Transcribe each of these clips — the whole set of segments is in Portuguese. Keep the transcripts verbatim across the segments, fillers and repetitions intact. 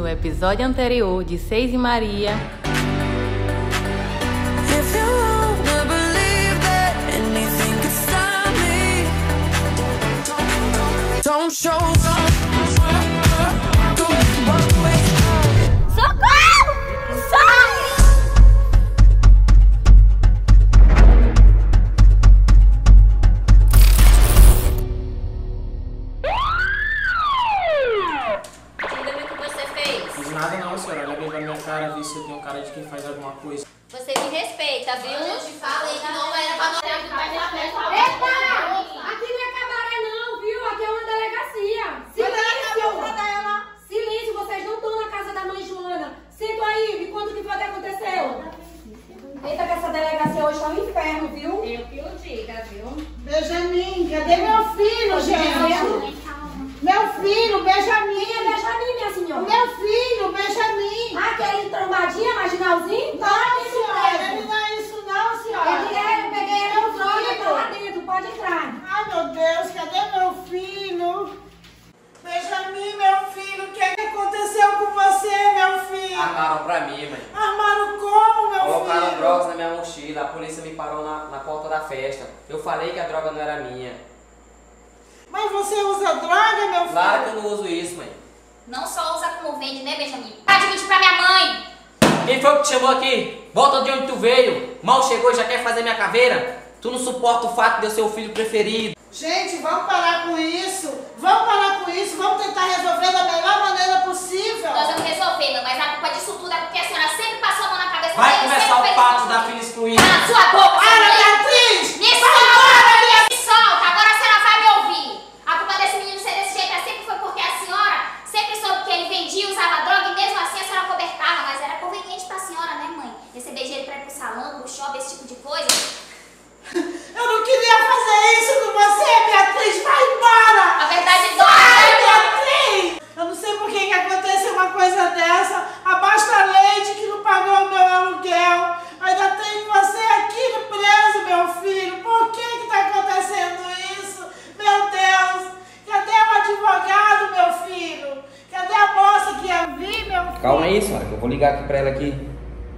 no episódio anterior de Seis e Maria. Nada não, senhora. Olha bem pra minha cara, vi se eu tenho cara de quem faz alguma coisa. Você me respeita, viu? Eu te falei que não era pra não ter aqui pra Eita! Aqui não é cabaré não, viu? Aqui é uma delegacia. Silêncio! Silêncio, vocês não estão na casa da mãe Joana. Senta aí, me conta o que foi que aconteceu. Eita, que essa delegacia hoje tá um inferno, viu? Eu que o diga, viu? Benjamin, cadê meu filho, gente? Meu filho, Benjamin. Quem é Benjamin, minha senhora? Meu filho, Benjamin. Ah, aquele trombadinha, marginalzinho? Não, senhora, ele não é isso não, senhora. Ele é, eu peguei ele no trono e tá lá dentro, pode entrar. Ai, meu Deus, cadê meu filho? Benjamin, meu filho, o que, é que aconteceu com você, meu filho? Armaram pra mim, mãe. Armaram como, meu Colocaram filho? drogas na minha mochila, a polícia me parou na, na porta da festa. Eu falei que a droga não era minha. Mas você usa droga, meu filho? Claro que eu não uso isso, mãe. Não só usa como vende, né, Benjamin? Para de mentir pra minha mãe! Quem foi que te chamou aqui? Volta de onde tu veio. Mal chegou e já quer fazer minha caveira? Tu não suporta o fato de eu ser o filho preferido. Gente, vamos parar com isso. Vamos parar com isso. Vamos tentar resolver da melhor maneira possível. Nós vamos resolver, mas a culpa disso tudo é porque a senhora sempre passou a mão na cabeça Vai dele, começar sempre o fez papo isso da comigo. filha excluída. Cala sua boca, Para, sua Beatriz! Me solta! Me solta! Agora a senhora vai me ouvir. A culpa desse menino ser desse jeito sempre foi porque a senhora sempre soube que ele vendia, usava droga e mesmo assim a senhora cobertava, mas era conveniente pra senhora, né, mãe? Receber dinheiro pra ir pro salão, pro shopping, esse tipo de coisa. Eu não queria fazer isso com você, Beatriz! Vai embora! A verdade dói, Vai, né, mãe? Beatriz! Eu não sei por que que aconteceu uma coisa dessa. Abasta leite que não pagou o meu aluguel. Ainda tem você aqui preso, meu filho. Por que que tá acontecendo isso? Meu Deus! Cadê o advogado, meu filho? Cadê a moça que ia vir, meu filho? Calma aí, senhora, que eu vou ligar aqui pra ela aqui.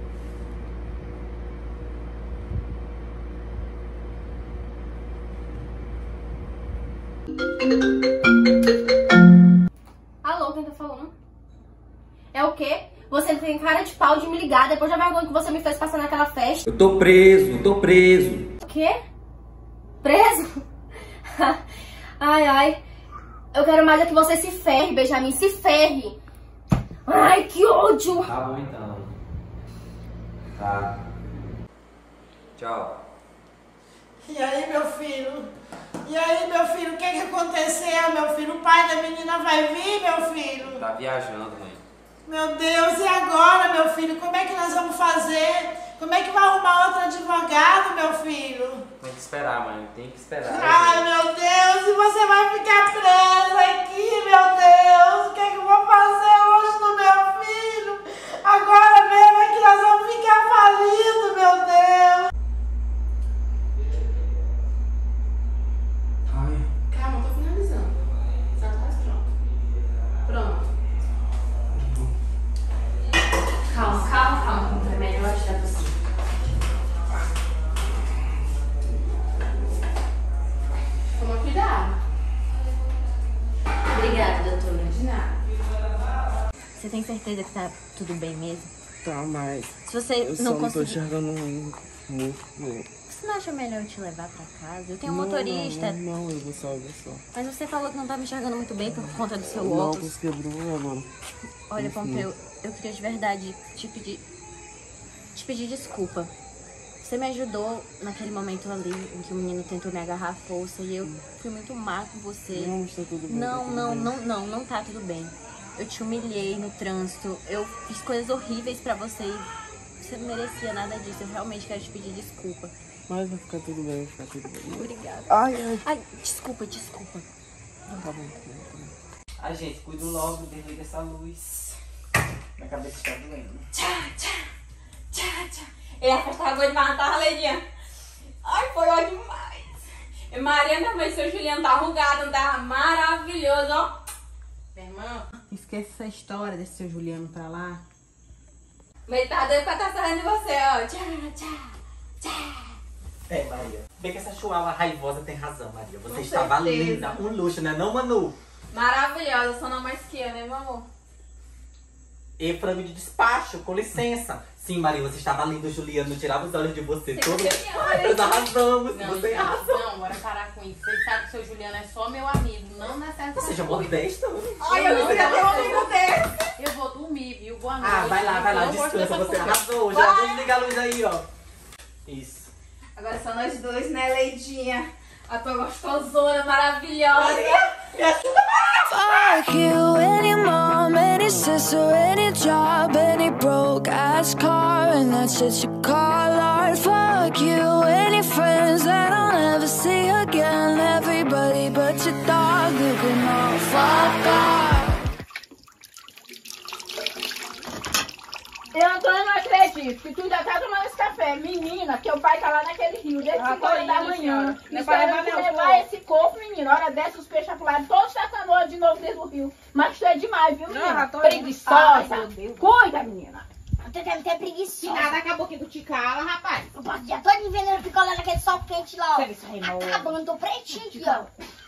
Alô, quem tá falando? É o quê? Você tem cara de pau de me ligar depois da vergonha que você me fez passar naquela festa. Eu tô preso, eu tô preso. O quê? Preso? Ai, ai. Eu quero mais é que você se ferre, Benjamin. Se ferre. Ai, que ódio. Tá bom então. Tá. Tchau. E aí, meu filho? E aí, meu filho? O que que aconteceu, meu filho? O pai da menina vai vir, meu filho? Tá viajando, mãe. Meu Deus, e agora, meu filho? Como é que nós vamos fazer? Como é que vai arrumar outro advogado, meu filho? Tem que esperar, mãe. Tem que esperar. Ai, meu Deus, e você vai ficar presa aqui, meu Deus. O que é que eu vou fazer hoje no meu filho? Agora mesmo é que nós vamos ficar falidos, meu Deus. Ai. Calma, eu tô finalizando. Já tá quase pronto. Pronto. Calma, calma, calma. É melhor estar possível. Toma cuidado. Obrigada, doutora. De nada. Você tem certeza que tá tudo bem mesmo? Tá, mas Se você eu só não não tô conseguir... enxergando muito. muito. Você não acha melhor eu te levar pra casa? Eu tenho um Não, motorista. Não, não, eu vou só, eu vou só. Mas você falou que não tá me enxergando muito bem por conta do seu Não, o óculos. óculos quebrou agora. Olha, Pompeu, eu queria de verdade te pedir... Te pedir desculpa. Você me ajudou naquele momento ali em que o menino tentou me agarrar à força e eu fui muito má com você. Não, está tudo bem. Não, tá tudo não, bem. não, não, não tá tudo bem. Eu te humilhei no trânsito, eu fiz coisas horríveis pra você e você não merecia nada disso. Eu realmente quero te pedir desculpa. Mas vai ficar tudo bem, vai ficar tudo bem. Obrigada. Ai, ai. Ai, desculpa, desculpa. Tá bom, tá bom, tá bom. Ai, gente, cuida logo, desliga essa luz. Minha cabeça está doendo. Tchá, tchá, tchá, tchá. E a festa acabou de matar a Leninha. Ai, foi ótimo demais. E Maria, minha mãe, seu Juliano tá arrugado, tá maravilhoso, ó. Minha irmã irmã. Esquece essa história desse seu Juliano pra lá. Mas ele tá doido pra estar sarrando de você, ó. Tchau, tchau, tchau. É, Maria. Bem que essa chihuahua raivosa tem razão, Maria. Você Com estava certeza. linda. Um luxo, né não, Manu? Maravilhosa, só não mais que eu, né, meu amor? E frango de despacho, com licença. Sim, Maria, você estava linda, Juliano. Não tirava os olhos de você. Sim, Todo... você tinha Ai, nós arrasamos. Não, Você gente, arrasou. não, bora parar com isso. Vocês sabem que o seu Juliano é só meu amigo, não necessariamente. Seja modesta. Ai, eu não queria ter um amigo desse. Eu vou dormir, viu? Boa noite. Ah, vai lá, vai lá, Eu não gosto descansa. dessa Você conversa. arrasou. Já vou desligar a luz aí, ó. Isso. Agora são nós dois, né, Leidinha? A tua gostosona maravilhosa. Fuck you, any mom, any sister, any job, any broke ass car, and that's shit you call art. Fuck you, any friends that I'll never see again. Everybody but your dog, you can all fuck off. Eu, Antônio, não acredito que tu ainda tá tomando esse café. Menina, teu pai tá lá naquele rio desde cinco horas da manhã. Esperando tu levar esse corpo, menina. Hora dessa, os peixes apulados, todos tacando de novo dentro do rio. Mas tu é demais, viu, menina? Preguiçosa. Cuida, menina. Eu tô querendo ter preguiça. Nada, acabou que tu te cala, rapaz. Eu passo o dia todo vendendo picolé naquele sol quente lá, ó. Você isso aí, não. Acabando, tô pretinho aqui, ó.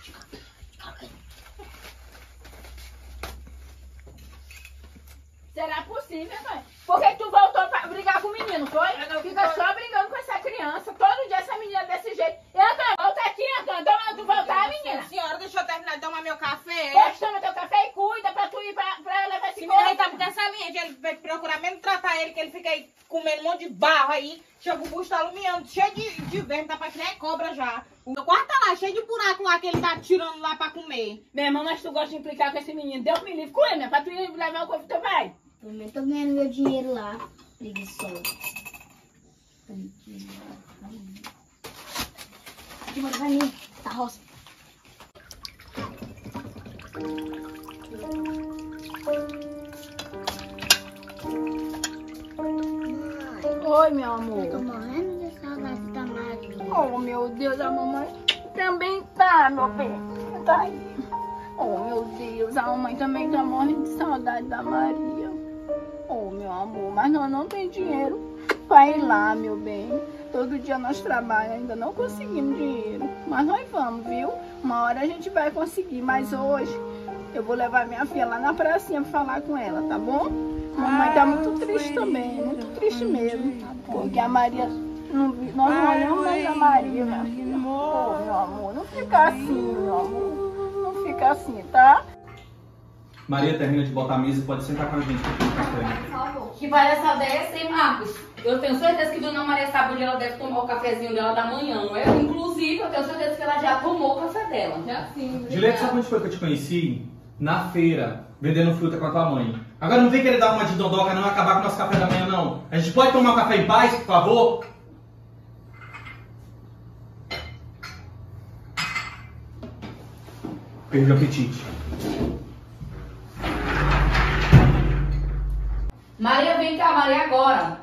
Será possível, mãe? Por que tu voltou pra brigar com o menino, foi? Fica só brigando com essa criança. Todo dia essa menina desse jeito. E Antônio, volta aqui, Antônio. Então tu voltar, menina. Senhora, deixa eu terminar de tomar meu café. Poxa, toma teu café e cuida pra tu ir pra, pra levar esse Esse corpo. menino aí tá muito essa linha, ele vai procurar mesmo tratar ele, que ele fica aí comendo um monte de barro aí. Chega o bucho tá alumiando, cheio de, de verme, tá pra criar cobra já. O meu quarto tá lá, cheio de buraco lá que ele tá tirando lá pra comer. Meu irmão, mas tu gosta de implicar com esse menino. Deus me livre com ele, né? Pra tu ir levar o corpo do teu pai. Eu tô ganhando meu dinheiro lá. Preguiçoso. Demora pra mim. Tá roça. Oi, meu amor. Tô morrendo de saudade da Maria. Oh, meu Deus, a mamãe também tá, meu bem. Tá aí. Oh, meu Deus, a mamãe também tá morrendo de saudade da Maria. Oh, meu amor, mas nós não tem dinheiro pra ir lá, meu bem. Todo dia nós trabalhamos, ainda não conseguimos dinheiro. Mas nós vamos, viu? Uma hora a gente vai conseguir, mas hoje eu vou levar minha filha lá na pracinha pra falar com ela, tá bom? Mamãe tá muito triste também, muito triste mesmo. Porque a Maria, não, nós não olhamos mais a Maria, minha filha. Oh, meu amor, não fica assim, meu amor. Não fica assim, tá? Maria, termina de botar a mesa e pode sentar com a gente aqui no café. Que palhaçada é essa, hein, Marcos? Eu tenho certeza que Dona Maria sabe onde ela deve tomar o cafezinho dela da manhã, não é? Inclusive, eu tenho certeza que ela já tomou o café dela. Já sim. Juliette, sabe onde foi que eu te conheci? Na feira, vendendo fruta com a tua mãe. Agora não vem querer dar uma de dondoca não e acabar com o nosso café da manhã, não. A gente pode tomar um café em paz, por favor? Perde o apetite. Maria, vem cá, Maria, agora.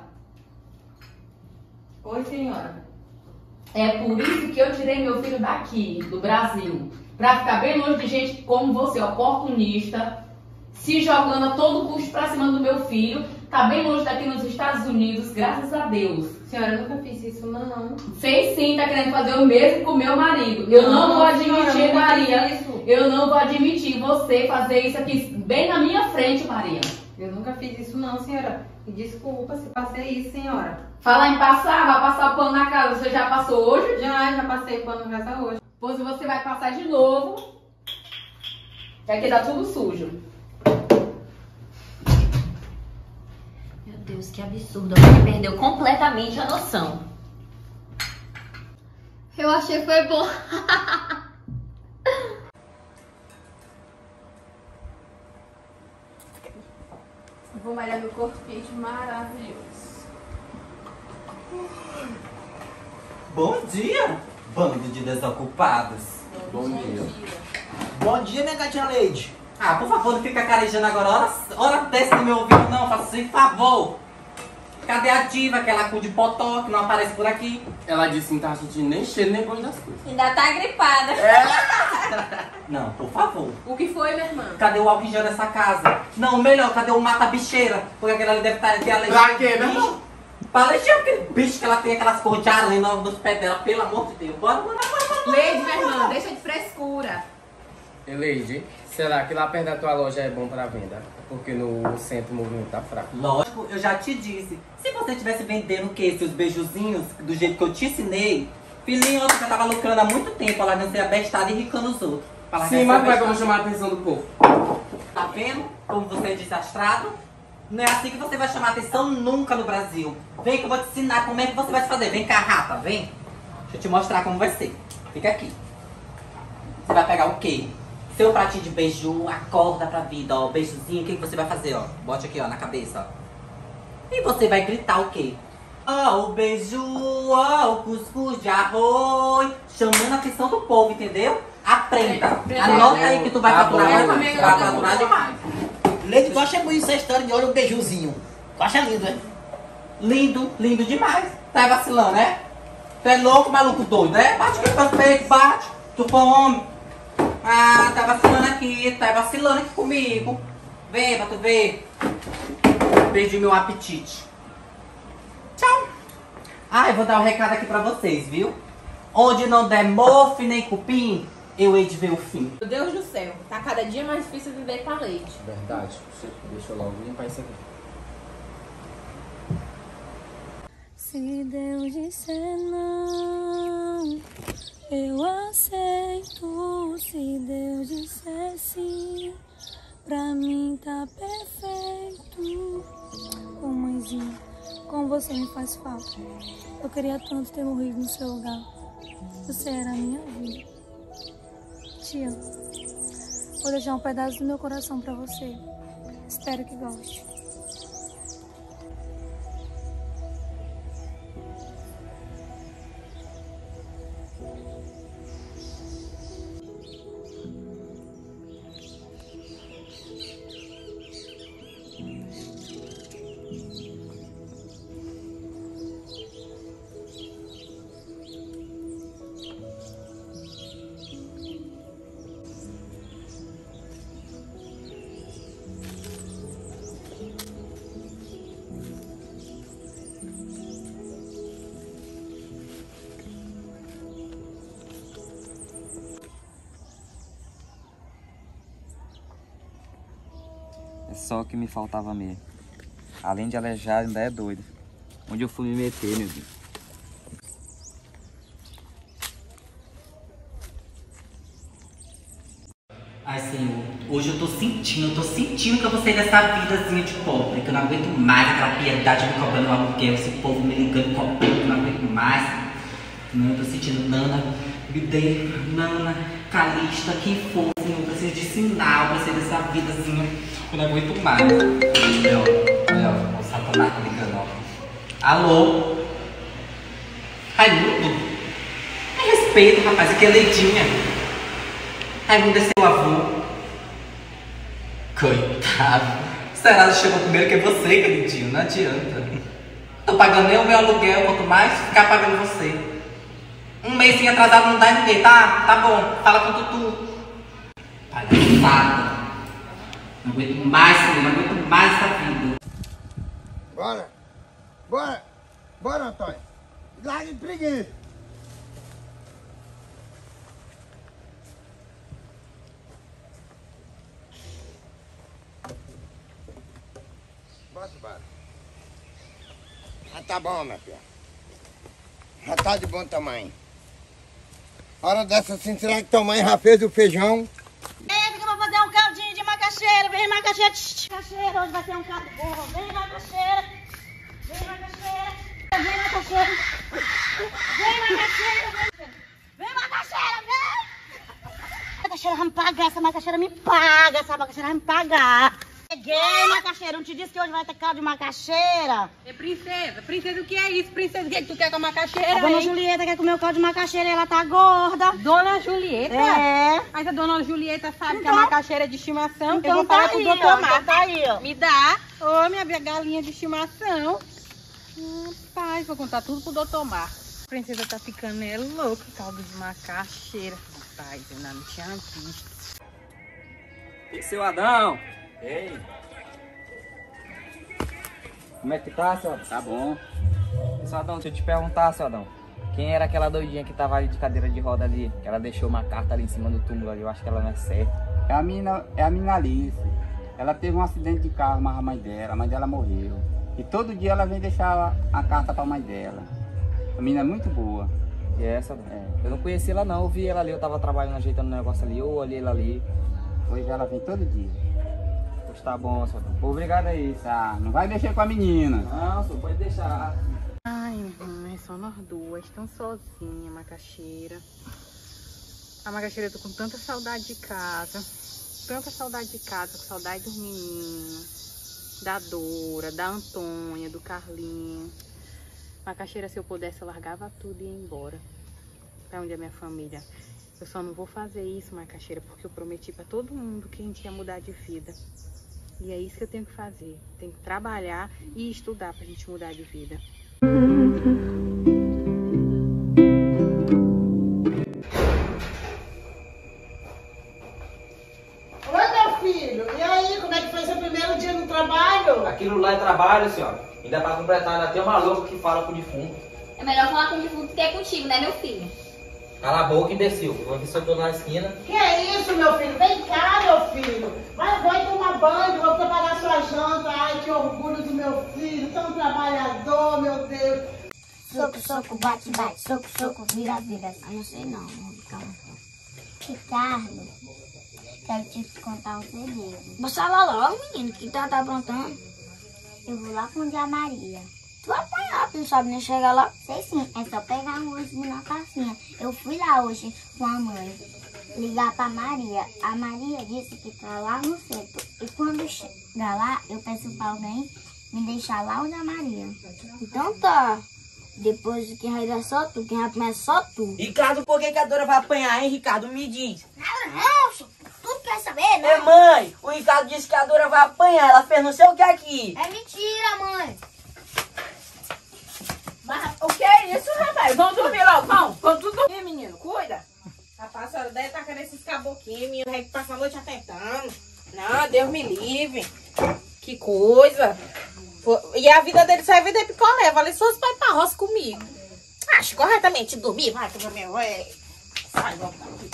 Oi, senhora. É por isso que eu tirei meu filho daqui, do Brasil. Pra ficar bem longe de gente como você, oportunista, se jogando a todo custo pra cima do meu filho. Tá bem longe daqui nos Estados Unidos, graças a Deus. Senhora, eu nunca fiz isso, não. Sei sim, tá querendo fazer o mesmo com o meu marido. Eu não, não vou admitir, senhora, Maria. Isso. Eu não vou admitir você fazer isso aqui bem na minha frente, Maria. Eu nunca fiz isso não, senhora. Me desculpa se passei isso, senhora. Fala em passar, vai passar o pano na casa. Você já passou hoje? Já, já passei pano na casa hoje. Pois você vai passar de novo. Vai quedar tudo sujo. Meu Deus, que absurdo. A mãe perdeu completamente a noção. Eu achei que foi bom. Vou malhar meu corpo quente maravilhoso. Bom dia, bando de desocupados. Bom, Bom dia. dia. Bom dia, minha gatinha Leide. Ah, por favor, não fica carejando agora. Hora, hora dessa no meu ouvido, não. Faça assim, por favor. Cadê a diva, aquela cu de potó que não aparece por aqui? Ela disse que não tava sentindo nem cheiro nem gosto das coisas. Ainda tá gripada. Não, por favor. O que foi, minha irmã? Cadê o álcool em gel dessa casa? Não, melhor, cadê o mata-bicheira? Porque aquela ali deve estar ter alergia. Pra quê, meu irmão? Pra alergia, aquele bicho que ela tem aquelas cores de aranha nos pés dela, pelo amor de Deus. Bora, bora, bora, bora. Leide, minha irmã, deixa de frescura. Eleide, será que lá perto da tua loja é bom pra venda? Porque no centro o movimento tá fraco. Lógico, eu já te disse. Se você estivesse vendendo o quê? Seus beijuzinhos, do jeito que eu te ensinei, filhinho, você já tava lucrando há muito tempo, ela não ser abestada e ricando os outros. Sim, mas como é que eu vou chamar a atenção do povo? Tá vendo como você é desastrado? Não é assim que você vai chamar a atenção nunca no Brasil. Vem que eu vou te ensinar como é que você vai se fazer. Vem cá, rata, vem. Deixa eu te mostrar como vai ser. Fica aqui. Você vai pegar o quê? Seu pratinho de beiju, acorda pra vida, ó. Beijuzinho, o que você vai fazer, ó? Bote aqui, ó, na cabeça, ó. E você vai gritar o quê? Ó, o beiju, ó, o cuscuz de arroz. Chamando a atenção do povo, entendeu? Aprenda. Anota aí que tu vai faturar, vai faturar demais. Leide, tu acha bonito essa história de olha um beijuzinho? Tu acha lindo, é? Lindo, lindo demais. Tá vacilando, né? Tu é louco, maluco doido, né? Bate aqui pra peito, bate. Tu for homem. Ah, tá vacilando aqui, tá vacilando aqui comigo. Vem pra tu ver. Perdi meu apetite. Tchau. Ah, eu vou dar um recado aqui pra vocês, viu? Onde não der mofo nem cupim, eu hei de ver o fim. Meu Deus do céu, tá cada dia mais difícil viver com a Leide. Verdade. Deixa eu logo limpar isso aqui. Se Deus disser não, eu aceito. Se Deus disser sim, pra mim tá perfeito. Ô mãezinha, como você me faz falta. Eu queria tanto ter morrido no seu lugar. Você era a minha vida. Te amo. Vou deixar um pedaço do meu coração pra você. Espero que goste. É só o que me faltava mesmo. Além de aleijado, ainda é doido. Onde eu fui me meter, meu Deus. Ai, Senhor, hoje eu tô sentindo, eu tô sentindo que eu vou sair dessa vidazinha de pobre, que eu não aguento mais aquela piedade me cobrando aluguel, esse povo me ligando, cobrando, que eu não aguento mais. Não, eu tô sentindo Nana, Bidê, Nana, Calista, quem for, Senhor, eu preciso de sinal pra sair dessa vidazinha, eu não aguento mais. Olha, olha, o Satanás tá ligando, ó. Alô? Raimundo? Me respeita, rapaz, aqui é Leidinha. Raimundo é seu avô. Coitado. Será que chegou primeiro que é você, queridinho? Não adianta. Tô pagando nem o meu aluguel, quanto mais ficar pagando você. Um mês atrasado não dá em ninguém, tá? Tá bom. Fala com o Tutu. Palhaçada. Não aguento mais, senhor. Não aguento mais essa vida. Bora. Bora. Bora, Antônio. Larga de preguiça. Bota, bora. Já tá bom, minha filha. Já tá de bom tamanho. Hora dessa assim, será que tua mãe já fez o feijão? É, que eu vou fazer um caldinho de macaxeira. Vem, macaxeira. Tch, macaxeira, hoje vai ter um caldo bom. Vem, macaxeira. Vem, macaxeira. Vem, macaxeira. Vem, macaxeira. Vem, macaxeira, vem. Macaxeira vai me pagar, essa macaxeira me paga. Essa macaxeira vai me pagar. Cheguei, macaxeira. Não te disse que hoje vai ter caldo de macaxeira? É princesa. Princesa, o que é isso? Princesa, o que, é que tu quer com a macaxeira? A dona hein? Julieta quer comer o caldo de macaxeira e ela tá gorda. Dona Julieta? É. Mas a dona Julieta sabe Então, que a macaxeira é de estimação. Então eu vou tá falar aí, pro doutor ó, Marcos. então tá aí, ó. Me dá. Ô, minha galinha de estimação. Rapaz, vou contar tudo pro doutor Marcos. A princesa tá ficando é louca, caldo de macaxeira. Rapaz, eu ainda não tinha visto. E seu Adão? Ei. Como é que tá, seu Adão? Tá bom. Seu Adão, deixa eu te perguntar, seu Adão. Quem era aquela doidinha que tava ali de cadeira de roda ali? Que ela deixou uma carta ali em cima do túmulo ali. Eu acho que ela não é certa. É a menina, é a menina Alice. Ela teve um acidente de carro, mas a mãe dela, a mãe dela morreu. E todo dia ela vem deixar a, a carta pra mãe dela. A menina é muito boa. E essa? É. Eu não conheci ela não, eu vi ela ali, eu tava trabalhando, ajeitando um negócio ali, eu olhei ela ali. Hoje ela vem todo dia. Pois tá bom, seu Adão. Obrigado aí. Tá, não vai mexer com a menina. Não, senhor, pode deixar. Ai, mãe, só nós duas, tão sozinha, macaxeira. A macaxeira, eu tô com tanta saudade de casa. Tanta saudade de casa, com saudade dos meninos. Da Dora, da Antônia, do Carlinho. Macaxeira, se eu pudesse, eu largava tudo e ia embora. Pra onde é minha família. Eu só não vou fazer isso, macaxeira, porque eu prometi pra todo mundo que a gente ia mudar de vida. E é isso que eu tenho que fazer. Tenho que trabalhar e estudar pra gente mudar de vida. Oi, meu filho. E aí, como é que foi seu primeiro dia no trabalho? Aquilo lá é trabalho, senhora. Ainda pra completar, ainda tem uma louca que fala com o defunto. É melhor falar com o defunto que é contigo, né, meu filho? Cala a boca, imbecil. Vou ver se eu tô na esquina. Que é isso, meu filho? Vem cá, meu filho. Vai, vai tomar banho, vou preparar sua janta. Ai, que orgulho do meu filho. Tão trabalhador, meu Deus. Soco, soco, bate, bate. Soco, soco, vira, vira. Eu não sei não, calma. Ricardo, quero te contar um segredo. Você fala logo, menino, que tá, tá aprontando? Eu vou lá com a Maria. Tu vai apanhar, tu não sabe nem chegar lá? Sei sim, é só pegar um ônibus na casinha. Eu fui lá hoje com a mãe, ligar pra Maria. A Maria disse que tá lá no centro. E quando chegar lá, eu peço pra alguém me deixar lá onde a Maria. Então tá. Depois quem vai dar só tu, quem vai apanhar só tu. Ricardo, por que, que a Dora vai apanhar, hein, Ricardo? Me diz. Nada não, tu quer saber, né? É, mãe, o Ricardo disse que a Dora vai apanhar. Ela fez não sei o que aqui. É mentira, mãe. Mas o que é isso, rapaz? Vamos dormir logo, vamos. Vamos tudo dormir, menino. Cuida. Rapaz, a senhora deve estar querendo esses caboquinhos, menino. Vai passar a noite atentando. Não, Deus me livre. Que coisa. E a vida dele sai vender picolé. Vale só se vai pra roça comigo. Acho corretamente dormir. Vai, tu dormir. Vai. Sai, vamos daqui.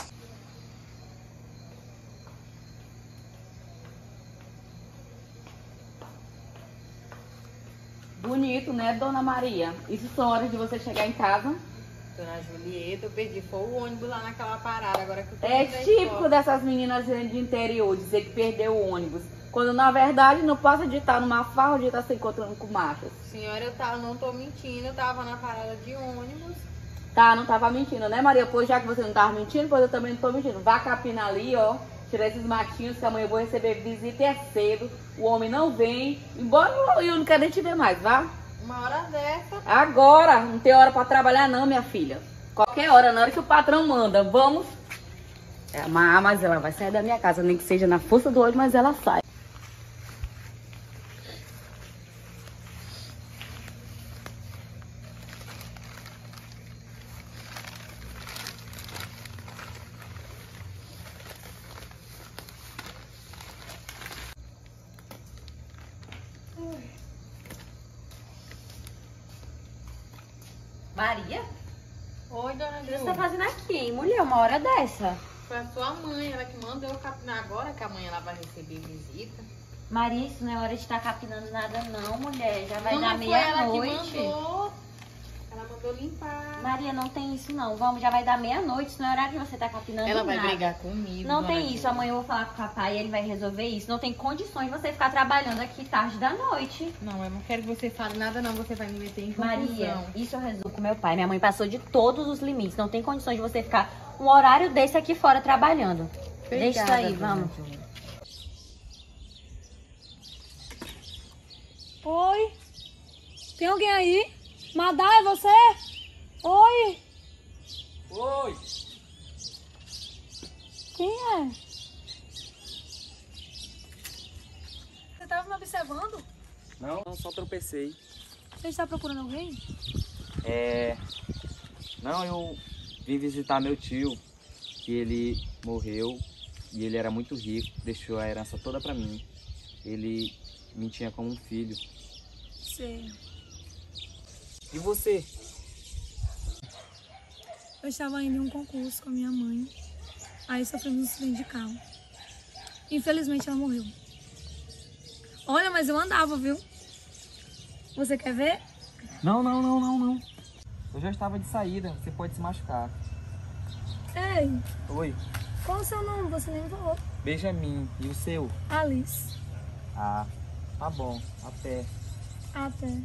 Bonito, né, Dona Maria? Isso são horas de você chegar em casa. Dona Julieta, eu perdi. Foi o ônibus lá naquela parada. Agora que eu tô É típico dessas meninas de interior dizer que perdeu o ônibus. Quando na verdade não passa de estar numa farra ou de estar se encontrando com machos. Senhora, eu tava, não tô mentindo. Eu tava na parada de ônibus. Tá, não tava mentindo, né, Maria? Pois já que você não tava mentindo, pois eu também não tô mentindo. Vá capinar ali, ó. Tirar esses matinhos que amanhã eu vou receber visita e é cedo. O homem não vem. Embora eu não quero nem te ver mais, vá. Uma hora dessa. Agora, não tem hora pra trabalhar não, minha filha. Qualquer hora, na hora que o patrão manda, vamos. É, mas ela vai sair da minha casa, nem que seja na força do olho, mas ela sai. Maria? Oi, dona O que Ju. você tá fazendo aqui, hein, mulher? Uma hora dessa. Foi a sua mãe, ela que mandou eu capinar agora, que amanhã ela vai receber visita. Maria, isso não é hora de estar capinando nada não, mulher. Já vai Não, dar mas foi ela que meia-noite. mandou. Ela mandou limpar. Maria, não tem isso não. Vamos, já vai dar meia-noite. Isso não é horário de você estar capinando Ela vai nada. brigar comigo. Não dona tem Ju. isso. Amanhã eu vou falar com o papai e ele vai resolver isso. Não tem condições de você ficar trabalhando aqui tarde da noite. Não, eu não quero que você fale nada não. Você vai me meter em confusão. Maria, isso eu resolvo com meu pai. Minha mãe passou de todos os limites. Não tem condições de você ficar um horário desse aqui fora trabalhando. Deixa isso aí, vamos. Oi? Tem alguém aí? Madá, é você? Oi? Oi. Quem é? Você tava me observando? Não, não, só tropecei. Você está procurando alguém? É... Não, eu vim visitar meu tio, que ele morreu e ele era muito rico, deixou a herança toda pra mim. Ele me tinha como um filho. Sei. E você? Eu estava indo em um concurso com a minha mãe. Aí sofremos um acidente de carro. Infelizmente ela morreu. Olha, mas eu andava, viu? Você quer ver? Não, não, não, não, não. Eu já estava de saída, você pode se machucar. Ei, Oi, qual o seu nome? Você nem falou. Benjamin. E o seu? Alice. Ah, tá bom. Até. Até.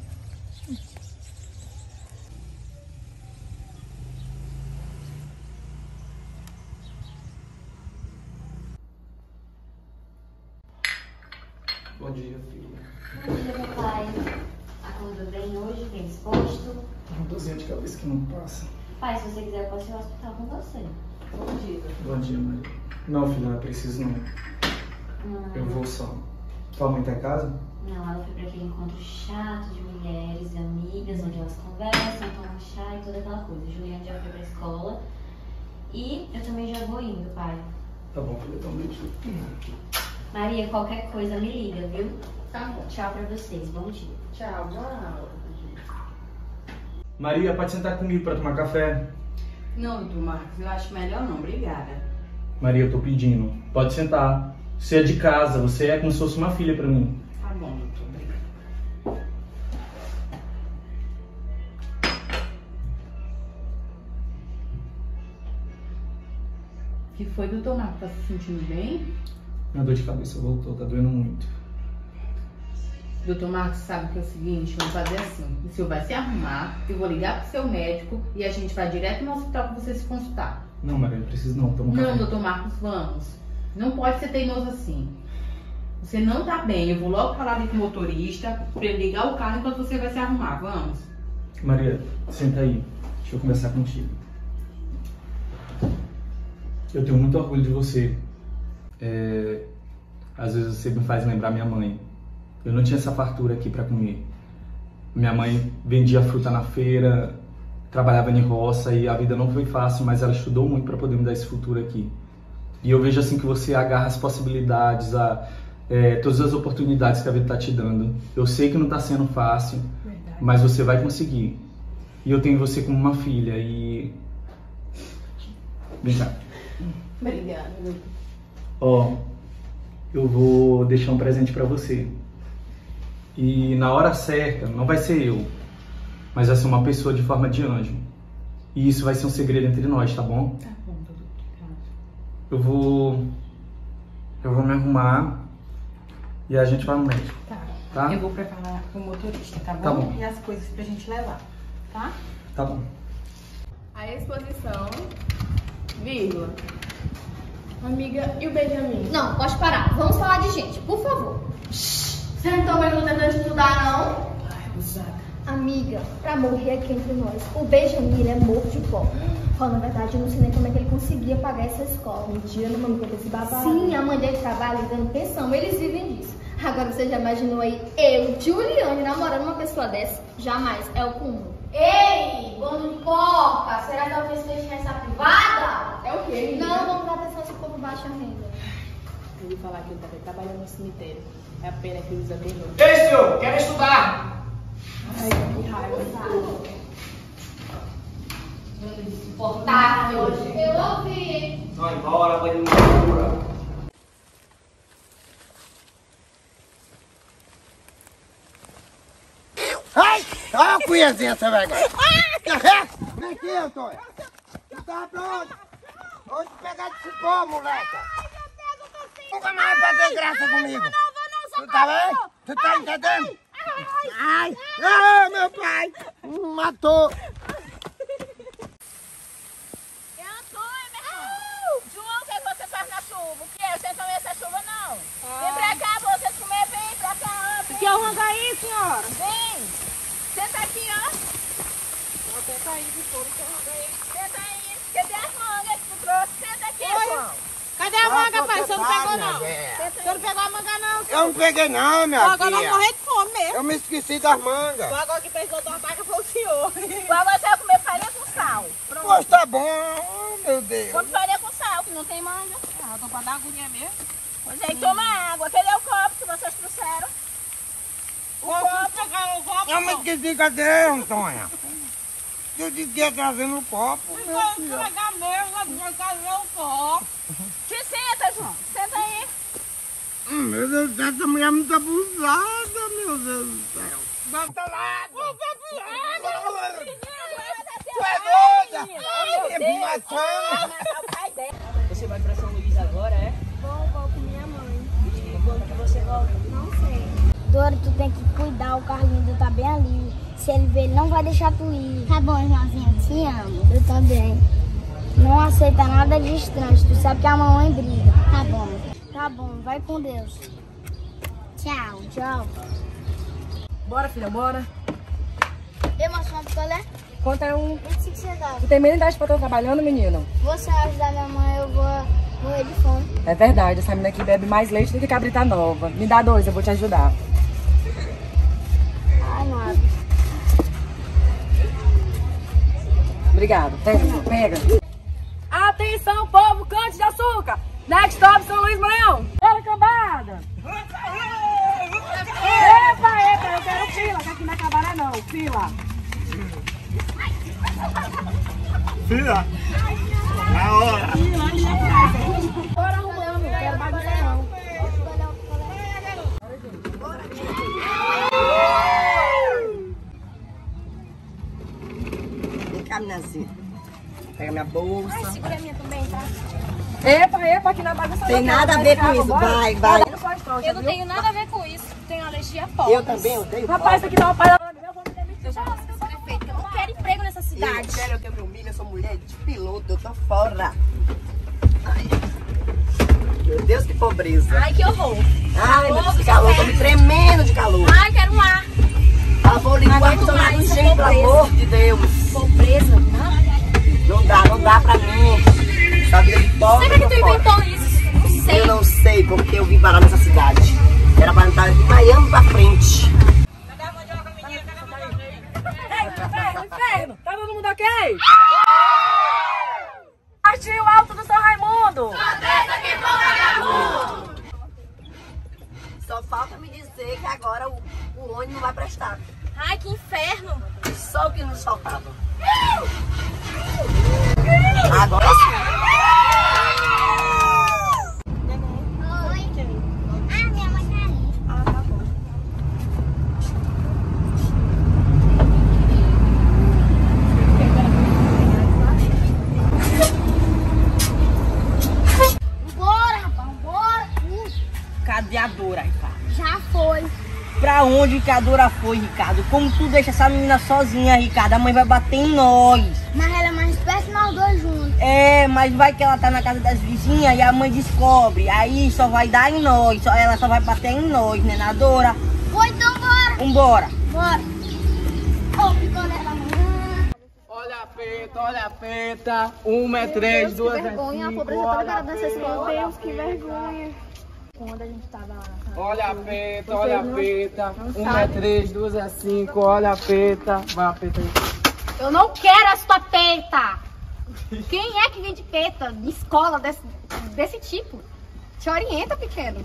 Bom dia, filha. Bom dia, papai. Acordou bem hoje, bem disposto? Uma dorzinha de cabeça que não passa. Pai, se você quiser, eu posso ir ao hospital com você. Bom dia. Bom dia, Maria. Não, filha, não é preciso não. Não, Eu vou só. Tua mãe tá em casa? Não, ela foi para aquele encontro chato de mulheres e amigas, onde elas conversam, tomam chá e toda aquela coisa. Juliana já foi pra escola. E eu também já vou indo, pai. Tá bom, filha, então beijo. Maria, qualquer coisa me liga, viu? Tá bom. Tchau pra vocês. Bom dia. Tchau, boa aula. Maria, pode sentar comigo pra tomar café? Não, doutor Marcos, eu acho melhor não, obrigada. Maria, eu tô pedindo. Pode sentar. Você é de casa, você é como se fosse uma filha pra mim. Tá bom, doutor, obrigada. O que foi, doutor Marcos? Tá se sentindo bem? Minha dor de cabeça voltou, tá doendo muito. Doutor Marcos, sabe que é o seguinte, vamos fazer assim. O senhor vai se arrumar, eu vou ligar pro seu médico e a gente vai direto no hospital pra você se consultar. Não, Maria, não preciso não. Toma um Não, café. doutor Marcos, vamos. Não pode ser teimoso assim. Você não tá bem, eu vou logo falar ali com o motorista pra ele ligar o carro enquanto você vai se arrumar, vamos? Maria, senta aí. Deixa eu conversar contigo. Eu tenho muito orgulho de você. É... Às vezes você me faz lembrar minha mãe. Eu não tinha essa fartura aqui pra comer. Minha mãe vendia fruta na feira, trabalhava em roça e a vida não foi fácil, mas ela estudou muito para poder me dar esse futuro aqui. E eu vejo assim que você agarra as possibilidades, a, é, todas as oportunidades que a vida está te dando. Eu sei que não está sendo fácil, verdade, mas você vai conseguir. E eu tenho você como uma filha e... Vem cá. Obrigada. Ó, eu vou deixar um presente para você. E na hora certa, não vai ser eu, mas vai ser uma pessoa de forma de anjo. E isso vai ser um segredo entre nós, tá bom? Tá bom, doutor. Eu vou... Eu vou me arrumar e a gente vai no médico. Tá. Tá? Eu vou preparar o motorista, tá bom? Tá bom. E as coisas pra gente levar, tá? Tá bom. A exposição, vírgula. Amiga, e o Benjamin? Não, pode parar. Vamos falar de gente, por favor. Você não tá mesmo tentando estudar, não? Ai, abusada. Amiga, pra morrer aqui entre nós, o Benjamin ele é morto de pobre. Falando a verdade, eu não sei nem como é que ele conseguia pagar essa escola. Mentira, não me conta esse babado. Sim, a mãe dele trabalha dando pensão, eles vivem disso. Agora você já imaginou aí eu, Juliane, namorando uma pessoa dessa? Jamais, é o comum. Ei, bando de porca, será que talvez você nessa privada? É o quê, menina? Não, vamos dar atenção se o povo baixa renda. Eu ouvi falar que ele tá trabalhando no cemitério. É a pena que ele usa bem novo. Ei, senhor, quero estudar! Ai, que raiva, sabe? Insuportável hoje. Eu ouvi, hein? Vai embora, vai de loucura. Ai! Olha a cunhazinha, essa vergonha! Vem aqui, Antônio! Tu tá pronto? Vou te pegar de cipó, moleca! Nunca mais vai ter graça comigo! Tu tá bem? Tu tá entendendo? Ai! Ai, meu pai! Matou! João, o que você faz na chuva? O que é? Você não vê essa chuva, não? Vem pra cá, pra vocês comer, vem pra cá. Que é o rangaí, senhora? Vem. Senta aqui, ó. Senta aí, de fora, que é o rangaí. Senta aí. Cadê as mangas que tu trouxe? Senta aqui, João. Cadê a manga, pai? Você não pegou, não? Você não pegou a manga, não? Eu não peguei não, minha filha. Agora eu morrer de fome mesmo. Eu me esqueci das mangas. O agora que fez outra vaca foi o senhor. O agora você vai comer farinha com sal. Pronto. Pois tá bom, oh, meu Deus. Come farinha com sal, que não tem manga. Ah, eu tô pra dar agonia mesmo. Pois é, toma água. Cadê o copo que vocês trouxeram? O copo. O copo. Eu me esqueci, cadê, Antônia? Eu disse que ia trazendo o copo. Então, pegar mesmo, vai trazer o copo. Te senta, João. Senta aí. Hum, meu Deus do céu, essa mulher é muito abusada, meu Deus do céu. Bota lá! Tu é doida? Eu me matando. Você vai pra São Luís agora, é? Vou, vou com minha mãe. E quando que você volta? Não sei. Dora, tu tem que cuidar, o Carlinhos tá bem ali. Se ele ver, ele não vai deixar tu ir. Tá bom, Joãozinho, te amo. Eu também. Não aceita nada de estranho, tu sabe que a mamãe briga. Tá bom. Tá bom, vai com Deus. Tchau. Tchau. Bora, filha, bora. Eu mostro uma picolé? Conta é um. Esse que você dá. Tu tem meia idade pra estar trabalhando, menino? Você ajudar minha mãe, eu vou morrer de fome. É verdade, essa menina aqui bebe mais leite do que cabrita nova. Me dá dois, eu vou te ajudar. Ai, nada. Obrigado. Pega, pega. Atenção, povo, cante de açúcar. Next stop, São Luís, Maranhão. Bora, cambada. Epa, epa, eu quero fila, que aqui não é cabaré não, fila. Fila? Na hora. Fila, ali atrás. Bora arrumando, não quero bagunçar não. Vem cá, meninazinha. Pega minha bolsa. Ai, segura a minha também, tá? Epa, epa, aqui na bagunça Tem nada a ver com isso, vai, vai. Eu não tenho nada a ver com isso. Tenho alergia forte. Eu também, eu tenho. Rapaz, isso aqui tá uma palha. Eu já disse que eu sou prefeito, que eu não quero emprego nessa cidade. Eu quero que eu me humilhe, eu sou mulher de piloto, eu tô fora. Ai. Meu Deus, que pobreza. Ai, que horror. Ai, meu Deus, que calor, tô me tremendo de calor. Ai, quero um ar. Eu vou ligar o ar-condicionado do jeito, pelo amor de Deus. Pobreza, não dá, não dá pra mim. Essa vida de pobre. Será que tu inventou isso? Não sei. Eu não sei, porque eu vim parar nessa cidade. Era pra estar de Miami pra frente. Inferno, inferno! Tá todo mundo ok? Partiu alto do São Raimundo! Só falta me dizer que agora o, o ônibus não vai prestar. Ai, que inferno! Só o que nos faltava. Agora sim. Cadê a Dora, Ricardo? Já foi. Pra onde que a Dora foi, Ricardo? Como tu deixa essa menina sozinha, Ricardo? A mãe vai bater em nós. Mas ela é mais perto, nós dois juntos. É, mas vai que ela tá na casa das vizinhas e a mãe descobre. Aí só vai dar em nós. Só, ela só vai bater em nós, né, na Dora? Foi, então bora. Vambora. Bora. Ô, picolé da manhã. Olha a peta, olha a peta. Uma é três, duas é cinco. Vergonha, a pobreza toda cara dança assim. Meu Deus, que vergonha. Quando a gente tava lá. Olha a peta, olha a peta. Uma é três, duas é cinco. Olha a peta. Vai a peta aí. Eu não quero essa peta! Quem é que vende peta de escola desse, desse tipo? Te orienta, pequeno.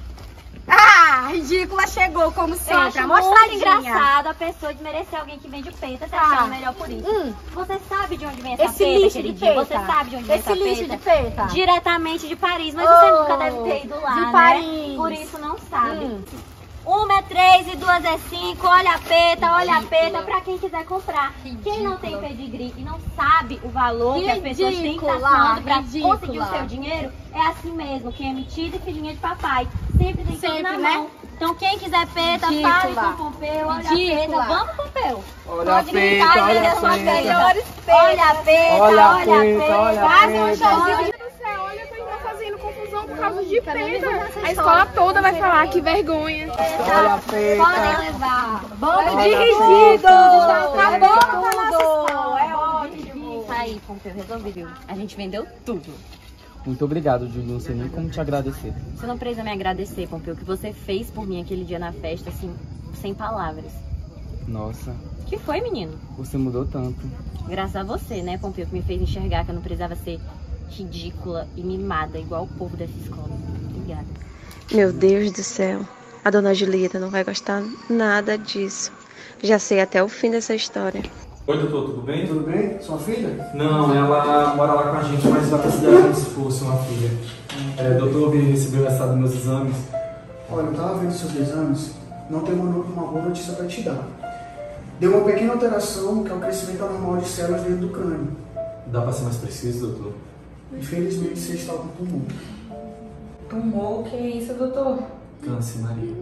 Ah, ridícula chegou, como sempre. Eu acho a muito mostradinha. engraçado a pessoa desmerecer alguém que vende peta, se Ah. achando melhor por isso. Hum. Você sabe de onde vem essa Esse peta, lixo de queridinha? peta. Você sabe de onde vem Esse essa lixo peta? de peta. Diretamente de Paris, mas Oh, você nunca deve ter ido lá, de né? Paris. Por isso não sabe. Hum. Uma é três e duas é cinco, olha a peta, olha a peta, pra quem quiser comprar. Quem não tem pedigree e não sabe o valor que as pessoas têm que estar Ridícula, pra ridícula. conseguir o seu dinheiro, é assim mesmo, quem é metido e filhinha de papai. Sempre tem tudo Sempre, na né? mão. Então quem quiser peta, Ridícula. fale com o Pompeu, olha Ridícula. a peta, vamos Pompeu. Olha Pode a gritar peta, e olha vender a suas peta. melhores petas. Olha a peta, Olha a olha a peta, peta. olha a Fazem um peta. showzinho. Olha, tu ainda fazendo confusão por causa de peta. A escola toda vai falar que vergonha. Olha a peta. Podem levar. Bando Olha de a ridículos! peta. Acabou com a nossa escola. É ótimo. Tá aí, Pompeu, resolvido. A gente vendeu tudo. Muito obrigado, Júlio. Não sei nem como te agradecer. Você não precisa me agradecer, Pompeu. O que você fez por mim aquele dia na festa, assim, sem palavras. Nossa. O que foi, menino? Você mudou tanto. Graças a você, né, Pompeu, que me fez enxergar que eu não precisava ser ridícula e mimada, igual o povo dessa escola. Obrigada. Meu Deus do céu. A dona Julieta não vai gostar nada disso. Já sei até o fim dessa história. Oi, doutor, tudo bem? Tudo bem? Sua filha? Não, ela mora lá com a gente, mas vai considerar como se fosse uma filha. É, doutor, eu vim receber o resultado dos meus exames. Olha, eu estava vendo seus exames, não demorou uma boa notícia para te dar. Deu uma pequena alteração, que é o crescimento anormal de células dentro do crânio. Dá para ser mais preciso, doutor? Infelizmente, você está com tumor. Tumor? O que é isso, doutor? Câncer, Maria.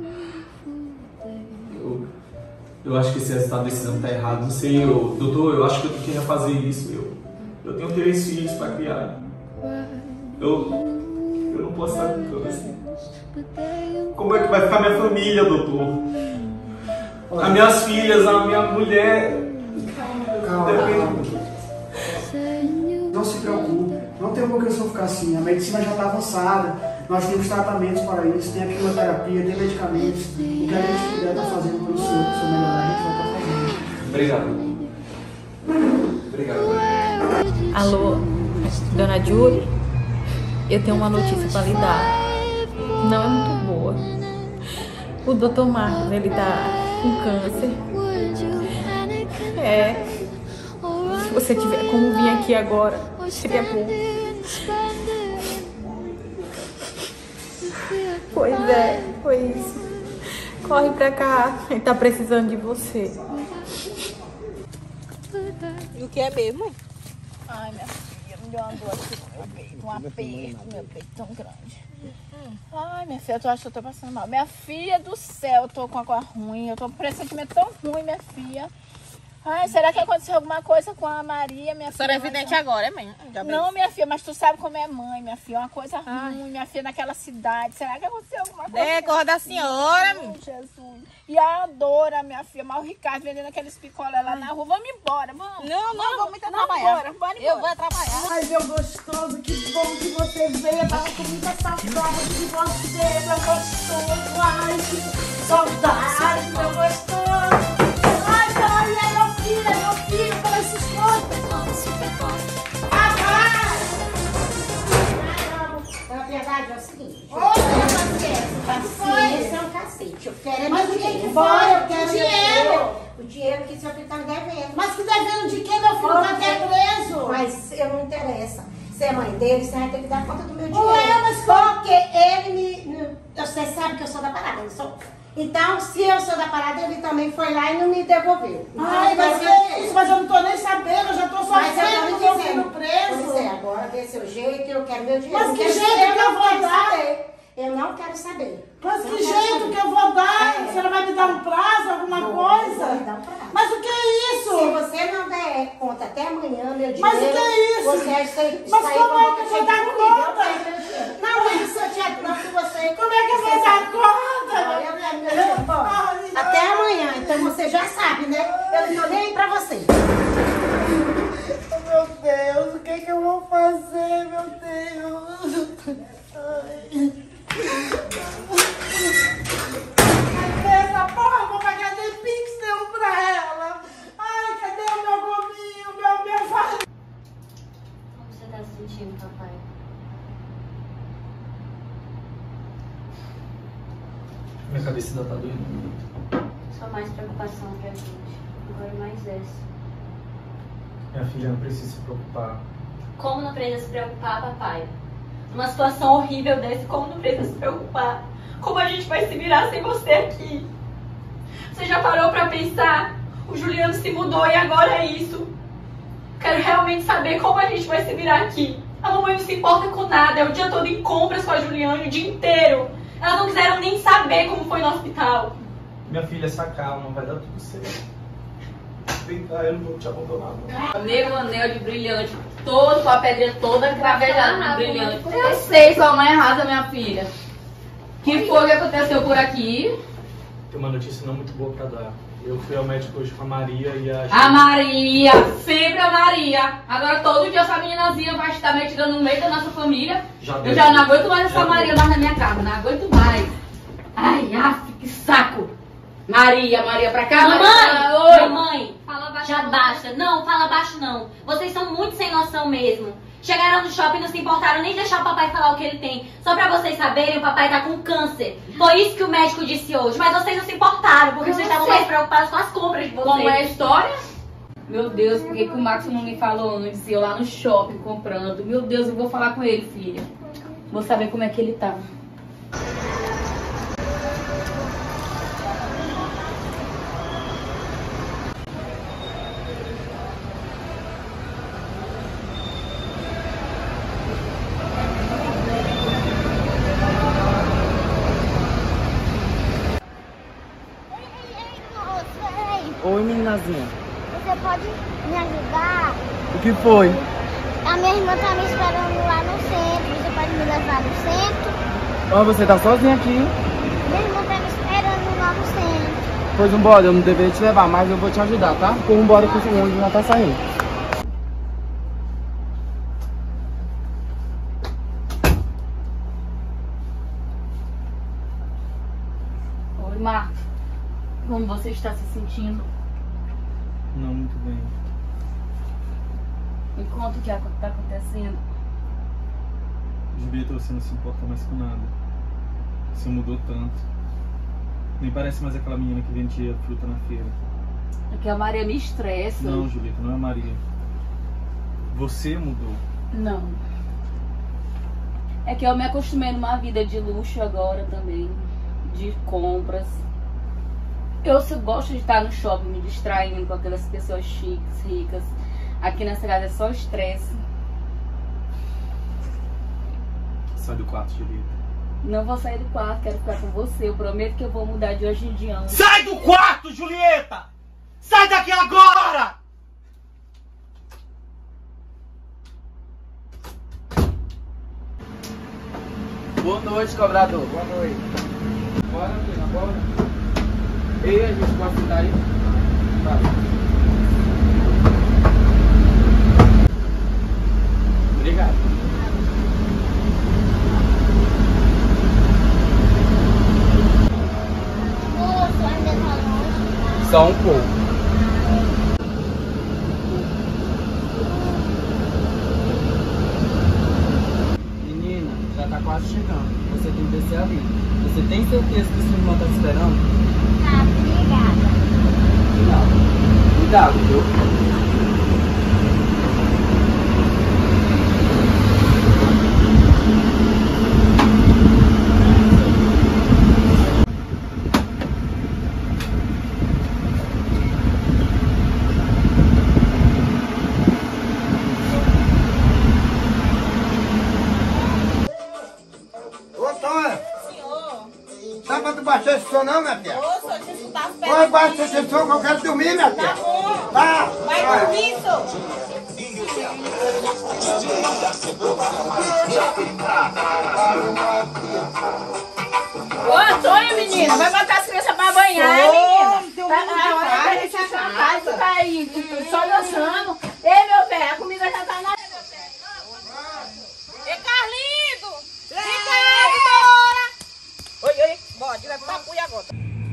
Eu, eu acho que esse resultado desse exame está errado. Não sei, eu, doutor, eu acho que eu tenho que refazer isso. Eu, eu tenho três filhos para criar. Eu, eu não posso estar com câncer. Como é que vai ficar minha família, doutor? As minhas filhas, a minha mulher. Calma, calma. Não se preocupe. Não tem por que você ficar assim. A medicina já está avançada. Nós temos tratamentos para isso. Tem a quimioterapia, tem medicamentos. O que a gente puder estar fazendo pelo senhor, para o senhor melhorar, a gente vai estar fazendo. Obrigado. Obrigado. Alô, dona Julie? Eu tenho uma notícia para lhe dar. Não é muito boa. O doutor Marcos, ele tá com câncer. É. Se você tiver como vir aqui agora, seria bom. Pois é, foi isso. Corre pra cá, ele tá precisando de você. E o que é mesmo? Ai, minha filha, me deu uma dor aqui no meu peito, um aperto, meu peito tão grande. Ai, minha filha, eu acho que eu tô passando mal. Minha filha do céu, eu tô com água ruim, eu tô com um pressentimento tão ruim, minha filha. Ai, será que aconteceu alguma coisa com a Maria, minha filha? Senhora é evidente agora, é mesmo? Não, minha filha, mas tu sabe como é mãe, minha filha, uma coisa ruim, minha filha, naquela cidade. Será que aconteceu alguma coisa? É, corda da senhora, oh, Jesus. E a Dora, minha filha, mas o Ricardo vendendo aqueles picolé lá na rua. Vamos embora, vamos. Não, não, vamos então vamos trabalhar. Embora, bora embora. Eu vou trabalhar. Ai, meu gostoso, que bom que você veio. Eu tava com muita saudade de você, meu gostoso. Ai, que saudade, meu gostoso. Ai, ai, meu filho, meu filho, como se esconde. Na verdade é o seguinte. Oi, paciência é um cacete. Eu quero é mas o dinheiro. que que foi? Eu quero Dinheiro. O dinheiro que seu filho tá me devendo. Mas que devendo de quem, meu filho? Vai até preso. Mas eu não interessa. Você é mãe dele, você vai ter que dar conta do meu dinheiro. Ué, mas porque ele me... Você sabe que eu sou da parada, eu sou... Então, se eu sou da parada, ele também foi lá e não me devolveu. Ai, mas que é isso? Mas eu não tô nem sabendo, eu já tô sofrendo com meu filho preso. Pois é, agora dê seu jeito, eu quero meu dinheiro. Mas que jeito que eu vou dar? Saber. Eu não quero saber. Mas que jeito que eu vou dar? A senhora vai me dar um prazo, alguma coisa? Vou me dar um prazo. Mas o que é isso? Se você não der conta até amanhã, meu dinheiro... Mas o que é isso? Você está, mas está como aí, é que eu vou dar conta? Não, é isso, eu te atendo você. Como é que eu vou dar conta? Eu, eu, eu, eu, bom, até amanhã, então você já sabe, né? Eu não tô nem aí pra você. Meu Deus, o que é que eu vou fazer, meu Deus? Ai. Essa porra, eu vou pagar nem pix nenhum pra ela. Ai, cadê o meu gominho, meu, meu farinha? Como você tá se sentindo, papai? Minha cabeça ainda tá doendo muito. Só mais preocupação que a gente. Agora mais essa. Minha filha não precisa se preocupar. Como não precisa se preocupar, papai? Numa situação horrível dessa, como não precisa se preocupar? Como a gente vai se virar sem você aqui? Você já parou pra pensar? O Juliano se mudou e agora é isso. Quero realmente saber como a gente vai se virar aqui. A mamãe não se importa com nada, é o dia todo em compras com a Juliana, o dia inteiro. Elas não quiseram nem saber como foi no hospital. Minha filha, se acalma, vai dar tudo certo. Vem cá, eu não vou te abandonar. Meu anel de brilhante, todo com a pedrinha toda cravejada de brilhante. Eu sei, sua mãe arrasa, minha filha. Que foi que aconteceu por aqui? Tem uma notícia não muito boa pra dar. Eu fui ao médico hoje com a Maria e a... A Maria! Sempre a Maria! Agora todo dia essa meninazinha vai estar me tirando no meio da nossa família. Já eu deu. já não aguento mais essa Já Maria deu. mais na minha casa, não aguento mais. Ai, af, que saco! Maria, Maria pra cá, Maria pra lá. Mamãe! Oi! Mamãe! Já basta. Não, fala baixo não. Vocês são muito sem noção mesmo. Chegaram no shopping e não se importaram nem deixar o papai falar o que ele tem. Só pra vocês saberem, o papai tá com câncer. Foi isso que o médico disse hoje. Mas vocês não se importaram, porque Eu vocês não estavam sei. mais preocupados com as compras de vocês. Como é a história? Meu Deus, por que que o Max não me falou antes? Eu lá no shopping comprando. Meu Deus, eu vou falar com ele, filha. Vou saber como é que ele tá. Oi, meninazinha. Você pode me ajudar? O que foi? A minha irmã tá me esperando lá no centro. Você pode me levar no centro? Ó, você tá sozinha aqui. Minha irmã tá me esperando lá no centro. Pois vambora, eu não deveria te levar, mas eu vou te ajudar, tá? Então vambora que o ônibus já tá saindo. Oi, Marcos. Como você está se sentindo? Não muito bem. Me conta o que está acontecendo. Julieta, você não se importa mais com nada. Você mudou tanto. Nem parece mais aquela menina que vendia fruta na feira. É que a Maria me estressa. Não, Julieta, não é a Maria. Você mudou. Não. É que eu me acostumei numa vida de luxo agora também. De compras. Eu só gosto de estar no shopping me distraindo com aquelas pessoas chiques, ricas. Aqui nessa casa é só estresse. Sai do quarto, Julieta. Não vou sair do quarto, quero ficar com você. Eu prometo que eu vou mudar de hoje em diante. Sai do quarto, Julieta! Sai daqui agora! Boa noite, cobrador. Boa noite. Bora, filha, bora. Ei, a gente pode ficar aí? Vai. Obrigado. Moço, ainda tá longe. Só um pouco. Menina, já tá quase chegando. Você tem que descer ali. Você tem certeza que sua irmã tá te esperando? Tá, obrigada. Cuidado. Cuidado, viu? Ô, Tonha! Dá pra tu baixar esse som não, minha filha? Ô, senhor, você tá Oi, esperando. baixa esse som que eu quero dormir, minha filha. Tá bom. Tá. Vai dormir, senhor. Ô, Antônio, menina, vai botar as crianças pra banhar, Ô, menina. seu Tá, mundo agora vai, vai deixar deixa cantar, casa. tu tá aí, só dançando. Ei, meu velho, a comida já tá na... Ei, Carlindo! Ricardo! Oi, oi, bora, vai pro papo agora.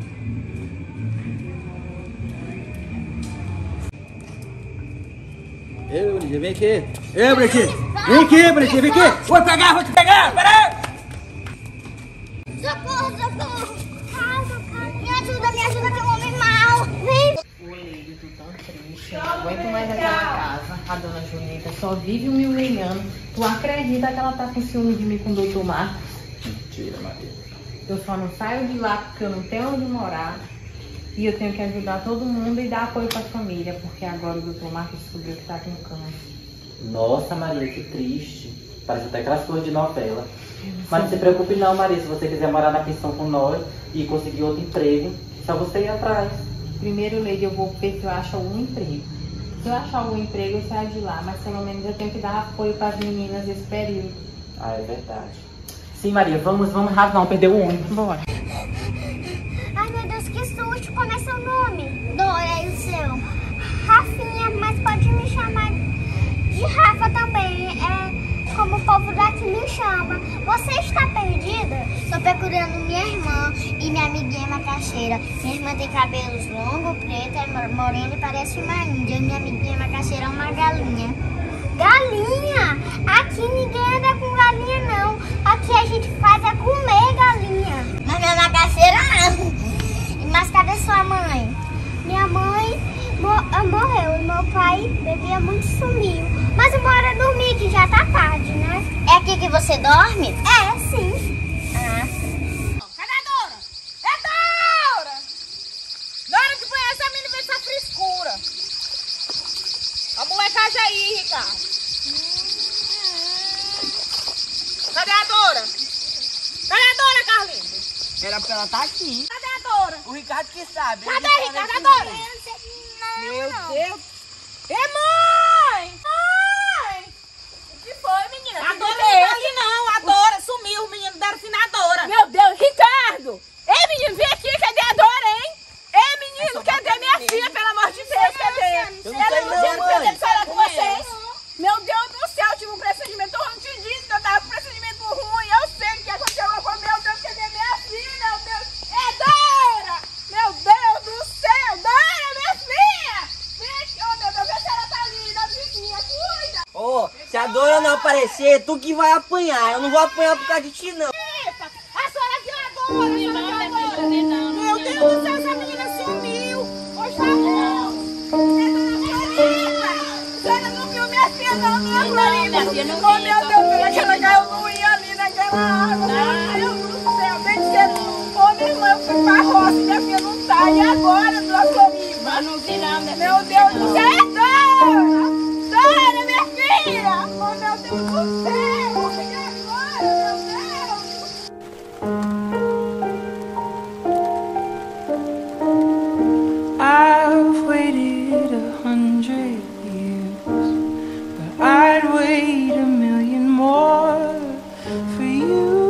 Ei, Brinquedo, vem aqui. Ei, Brinquedo. Vem aqui, Brinquedo, vem aqui. Vou pegar, vou te pegar. Peraí. Socorro, socorro. Calma, calma. Me ajuda, me ajuda, tem um homem mau. Vem. Oi, eu tô tão triste. Eu não aguento mais aquela casa. A dona Julieta só vive me humilhando. Tu acredita que ela tá com ciúme de mim com o doutor Marcos? Mentira, Maria. Eu só não saio de lá porque eu não tenho onde morar. E eu tenho que ajudar todo mundo e dar apoio pra família. Porque agora o doutor Marcos descobriu que tá com câncer. Nossa, Maria, que triste. Parece até aquelas coisas de novela. Mas não se preocupe não, Maria. Se você quiser morar na pensão com nós e conseguir outro emprego, só você ir atrás. Primeiro, Lady, eu vou ver se eu acho algum emprego. Se eu achar algum emprego, eu saio de lá. Mas pelo menos eu tenho que dar apoio para as meninas nesse período. Ah, é verdade. Sim, Maria, vamos, vamos rápido, não perder o ônibus. Bora. Ai, meu Deus, que curte, como é seu nome? Dora, e o seu? Rafinha, mas pode me chamar de Rafa também, é como o povo daqui me chama. Você está perdida? Estou procurando minha irmã e minha amiguinha macaxeira. Minha irmã tem cabelos longos, preta, é morena e parece uma índia. Minha amiguinha macaxeira é uma galinha. Galinha? Aqui ninguém anda com galinha não. Aqui a gente faz é comer galinha. Mas minha macaxeira não. Mas cadê sua mãe? Minha mãe mo morreu e meu pai bebia muito e sumiu. Mas eu moro a dormir, que já tá tarde, né? É aqui que você dorme? É, sim. Ah. Cadê a Dora? É Dora! Dora que põe essa menina ver essa frescura. A molecagem aí, Ricardo. Cadê a Dora? Cadê a Dora, Carlinhos? Era pra ela estar aqui. Cadê a Dora? O Ricardo que sabe. Cadê a Ricardo? A Dora? Meu Deus. É mãe! Mãe! O que foi, menina? A Dora não tá ali não. A Dora sumiu. Os meninos deram fim na Dora. Meu Deus, Ricardo! Ei, menino, vem aqui. Cadê a Dora, hein? Ei, menino, cadê minha filha? Pelo amor de Deus, cadê? Eu não sei não, mãe. Eu falar com vocês. Meu Deus do céu, eu tive um pressentimento. Eu não te disse que eu tava com um pressentimento ruim. Eu sei que aconteceu alguma coisa. Meu Deus, cadê minha filha? Meu Deus. É Dora! Meu Deus do céu! Dora, minha filha! Vem aqui, oh meu Deus, vê se ela tá ali na vizinha. Cuida! Ô, oh, se a Dora não aparecer, tu que vai apanhar. Eu não vou apanhar por causa de ti, não. Epa, a senhora viu a Dora? Meu Deus do céu, essa menina sumiu. Pois tá bom. Você não viu minha filha, não, minha Florinda? Oh, meu Deus, ela caiu no rio ali naquela água. Meu Deus do céu, bem cedo. Ô, minha irmã, eu fui pra roça, minha filha não tá. E agora, dona Florinda? Não vi nada. Meu Deus do céu, é Dora! Dora, minha filha! Oh, meu Deus do céu! E agora, meu Deus? I've waited a hundred years, but I'd wait a million more for you.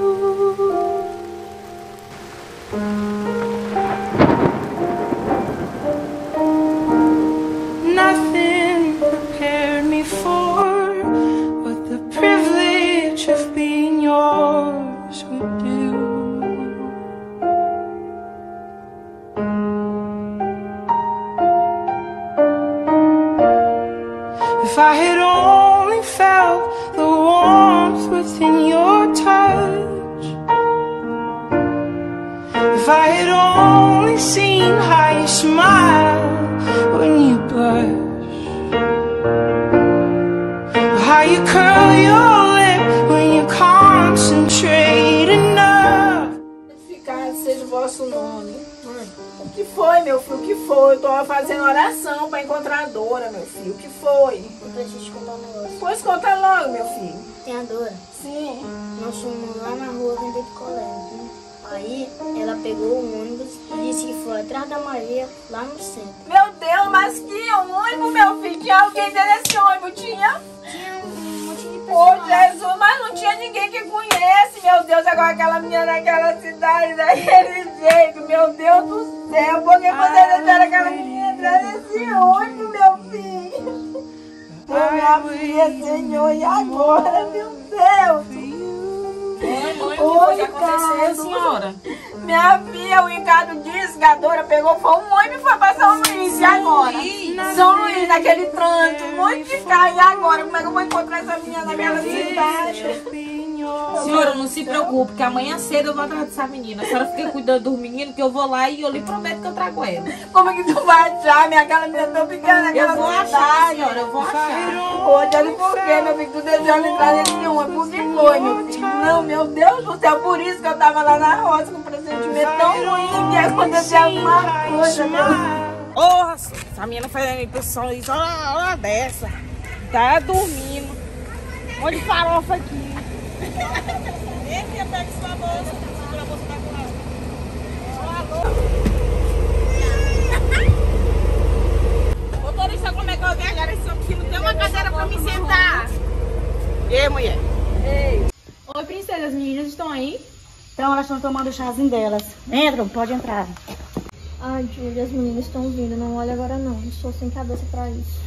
Nothing prepared me for what the privilege of being yours would do. If I had only felt the warmth within your touch, if I had only seen how you smile when you blush, how you curl your lip when you concentrate enough. Santificado seja o vosso nome. O que foi, meu filho? O que foi? Eu tô fazendo oração pra encontrar a Dora, meu filho. O que foi? Eu preciso te contar um negócio. Pois conta logo, meu filho. Tem a Dora? Sim. Nós fomos lá na rua vender picolé, né? Aí ela pegou o ônibus e disse que foi atrás da Maria, lá no centro. Meu Deus, mas que ônibus, meu filho? Tinha alguém dentro desse ônibus? Tinha? Tinha um monte de pessoas. Ô, Jesus, mas não tinha ninguém que conhece, meu Deus. Agora aquela menina naquela cidade, daquele jeito, meu Deus do céu. Por que você deixaram aquela menina entrar nesse ônibus, meu filho? Ô, minha filha, Senhor, e agora, meu Deus? Oi, que aconteceu, senhora? Minha filha, o Ricardo disse que a Dora pegou, foi um ônibus e foi pra São Luís. E agora? São Luís, naquele trânsito, um monte de carro. E agora? Como é que eu vou encontrar essa menina naquela cidade? Senhora, não se preocupe, que amanhã cedo eu vou atrás dessa menina. A senhora fica cuidando dos meninos, que eu vou lá e eu lhe prometo que eu trago ela. Como é que tu vai achar, minha? Aquela menina tão pequena naquela Eu vou cidade. achar, senhora, eu vou achar. Ô, Jane, por que, meu filho? Tu deixou ela entrar nesse ônibus? Por que foi, meu filho? Não, meu Deus do céu, por isso que eu tava lá na roça com um pressentimento tão ruim que ia acontecer alguma coisa, meu. Porra, essa menina fazendo impressão isso, olha, olha dessa. Tá dormindo. Um monte de farofa aqui. Vem aqui, pega sua bolsa. Segura a bolsa pra lá. Motorista, como é que eu venho agora? Esse aqui não tem uma cadeira pra me sentar. E aí, mulher? Ei. Oi, princesa, as meninas estão aí? Então, elas estão tomando o chazinho delas. Entram, pode entrar. Ai, Júlia, as meninas estão vindo. Não olha agora não. Eu sou sem cabeça pra isso.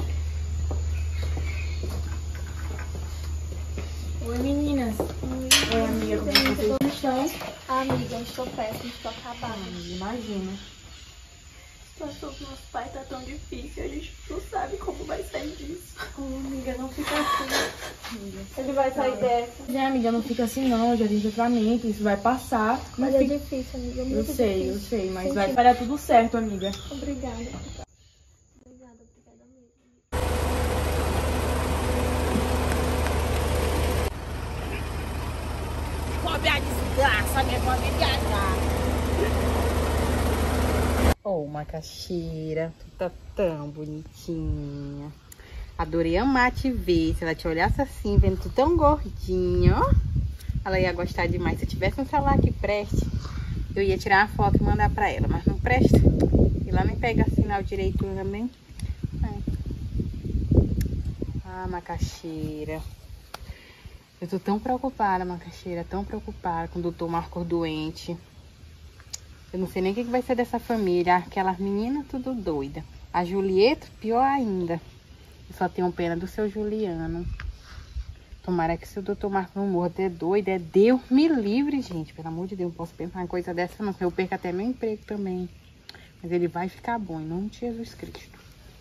Oi, meninas. Oi, Oi amiga, como é que vocês estão? Ah, amiga, eu estou péssima, estou acabada. Imagina. A situação do nosso pai tá tão difícil, a gente não sabe como vai sair disso. Oh, amiga, não fica assim. Amiga. Ele vai sair dessa. Já, amiga, não fica assim não, já tem tratamento, isso vai passar. Mas não é fica... difícil, amiga, é Eu muito sei, difícil. eu sei, mas Tem vai, que- vai dar tudo certo, amiga. Obrigada. Obrigada, obrigada mesmo. Come a desgraça, minha mãe viajar. Oh, macaxeira, tu tá tão bonitinha. Adorei amar te ver. Se ela te olhasse assim, vendo tu tão gordinha, ó, ela ia gostar demais. Se eu tivesse um celular que preste, eu ia tirar uma foto e mandar pra ela, mas não presta. E lá nem pega sinal direito também. Ai. Ah, macaxeira. Eu tô tão preocupada, macaxeira, tão preocupada com o doutor Marcos doente. Eu não sei nem o que vai ser dessa família. Aquelas meninas tudo doida. A Julieta, pior ainda. Eu só tenho pena do seu Juliano. Tomara que se o doutor Marcos não morra, é doido. É Deus me livre, gente. Pelo amor de Deus, não posso pensar uma coisa dessa não. Eu perco até meu emprego também. Mas ele vai ficar bom, em nome de Jesus Cristo.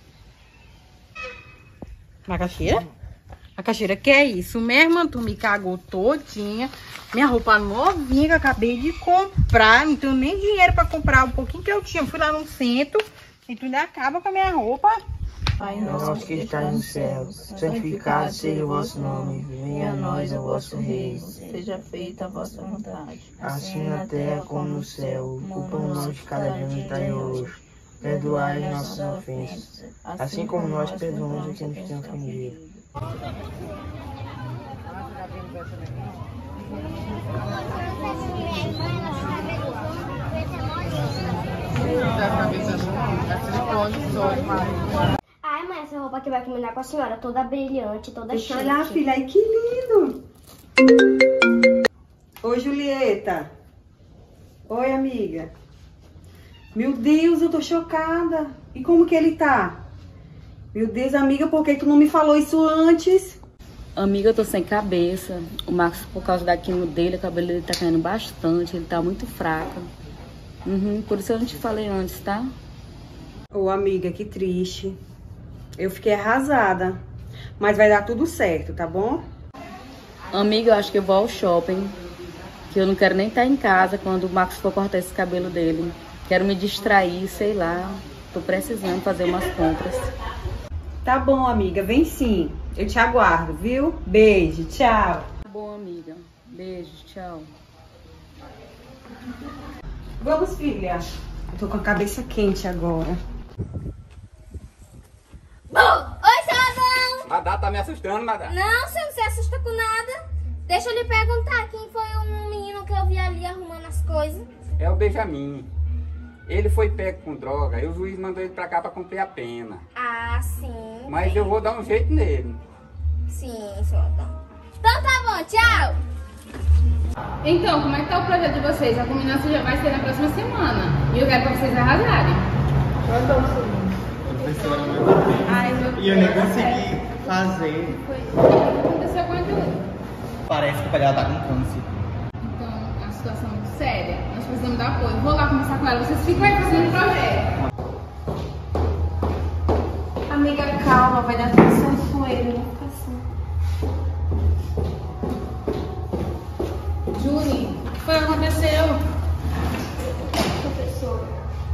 Macaxeira? Macaxeira, que é isso mesmo? Tu me cagou todinha. Minha roupa novinha que eu acabei de comprar. Não tenho nem dinheiro pra comprar um pouquinho que eu tinha. Fui lá no centro e tu ainda acaba com a minha roupa. Pai nosso que estás no céu, santificado seja o vosso nome. Venha a nós o vosso reino. Seja feita a vossa vontade, assim na terra como no céu. O pão nosso de cada dia nos dai hoje. Perdoai as nossas ofensas, assim como nós perdoamos a quem nos tem ofendido. Ai, mãe, essa roupa aqui vai combinar com a senhora, toda brilhante, toda Deixa eu chique. olhar, filha. Ai, que lindo. Oi, Julieta. Oi, amiga. Meu Deus, eu tô chocada. E como que ele tá? Meu Deus, amiga, por que tu não me falou isso antes? Amiga, eu tô sem cabeça. O Marcos, por causa da quimio dele, o cabelo dele tá caindo bastante. Ele tá muito fraco. Uhum, por isso eu não te falei antes, tá? Ô, amiga, que triste. Eu fiquei arrasada. Mas vai dar tudo certo, tá bom? Amiga, eu acho que eu vou ao shopping. Que eu não quero nem estar em casa quando o Marcos for cortar esse cabelo dele. Quero me distrair, sei lá. Tô precisando fazer umas compras. Tá bom, amiga. Vem sim. Eu te aguardo, viu? Beijo, tchau. Tá bom, amiga. Beijo, tchau. Vamos, filha. Eu tô com a cabeça quente agora. Oi, Salvão! A Dá tá me assustando, Nadá. Não, você não se assusta com nada. Deixa eu lhe perguntar, quem foi o menino que eu vi ali arrumando as coisas? É o Benjamin. Ele foi pego com droga e o juiz mandou ele pra cá pra cumprir a pena. Ah, sim. Mas eu vou dar um jeito nele. Sim, seu Adão. Então tá bom, tchau. Então, como é que tá o projeto de vocês? A culminação já vai ser na próxima semana. E eu quero pra vocês arrasarem. Professora, meu Ai, meu E eu nem Deus, consegui fazer. Foi. O que aconteceu com a Júlia? Parece que o pai dela tá com câncer. Então, é uma situação muito séria. Nós precisamos dar apoio. Vou lá conversar com ela. Vocês ficam aí fazendo o projeto. Amiga, calma, vai dar tudo certo com ele, não fica assim. Júlia, o que foi que aconteceu? Professor,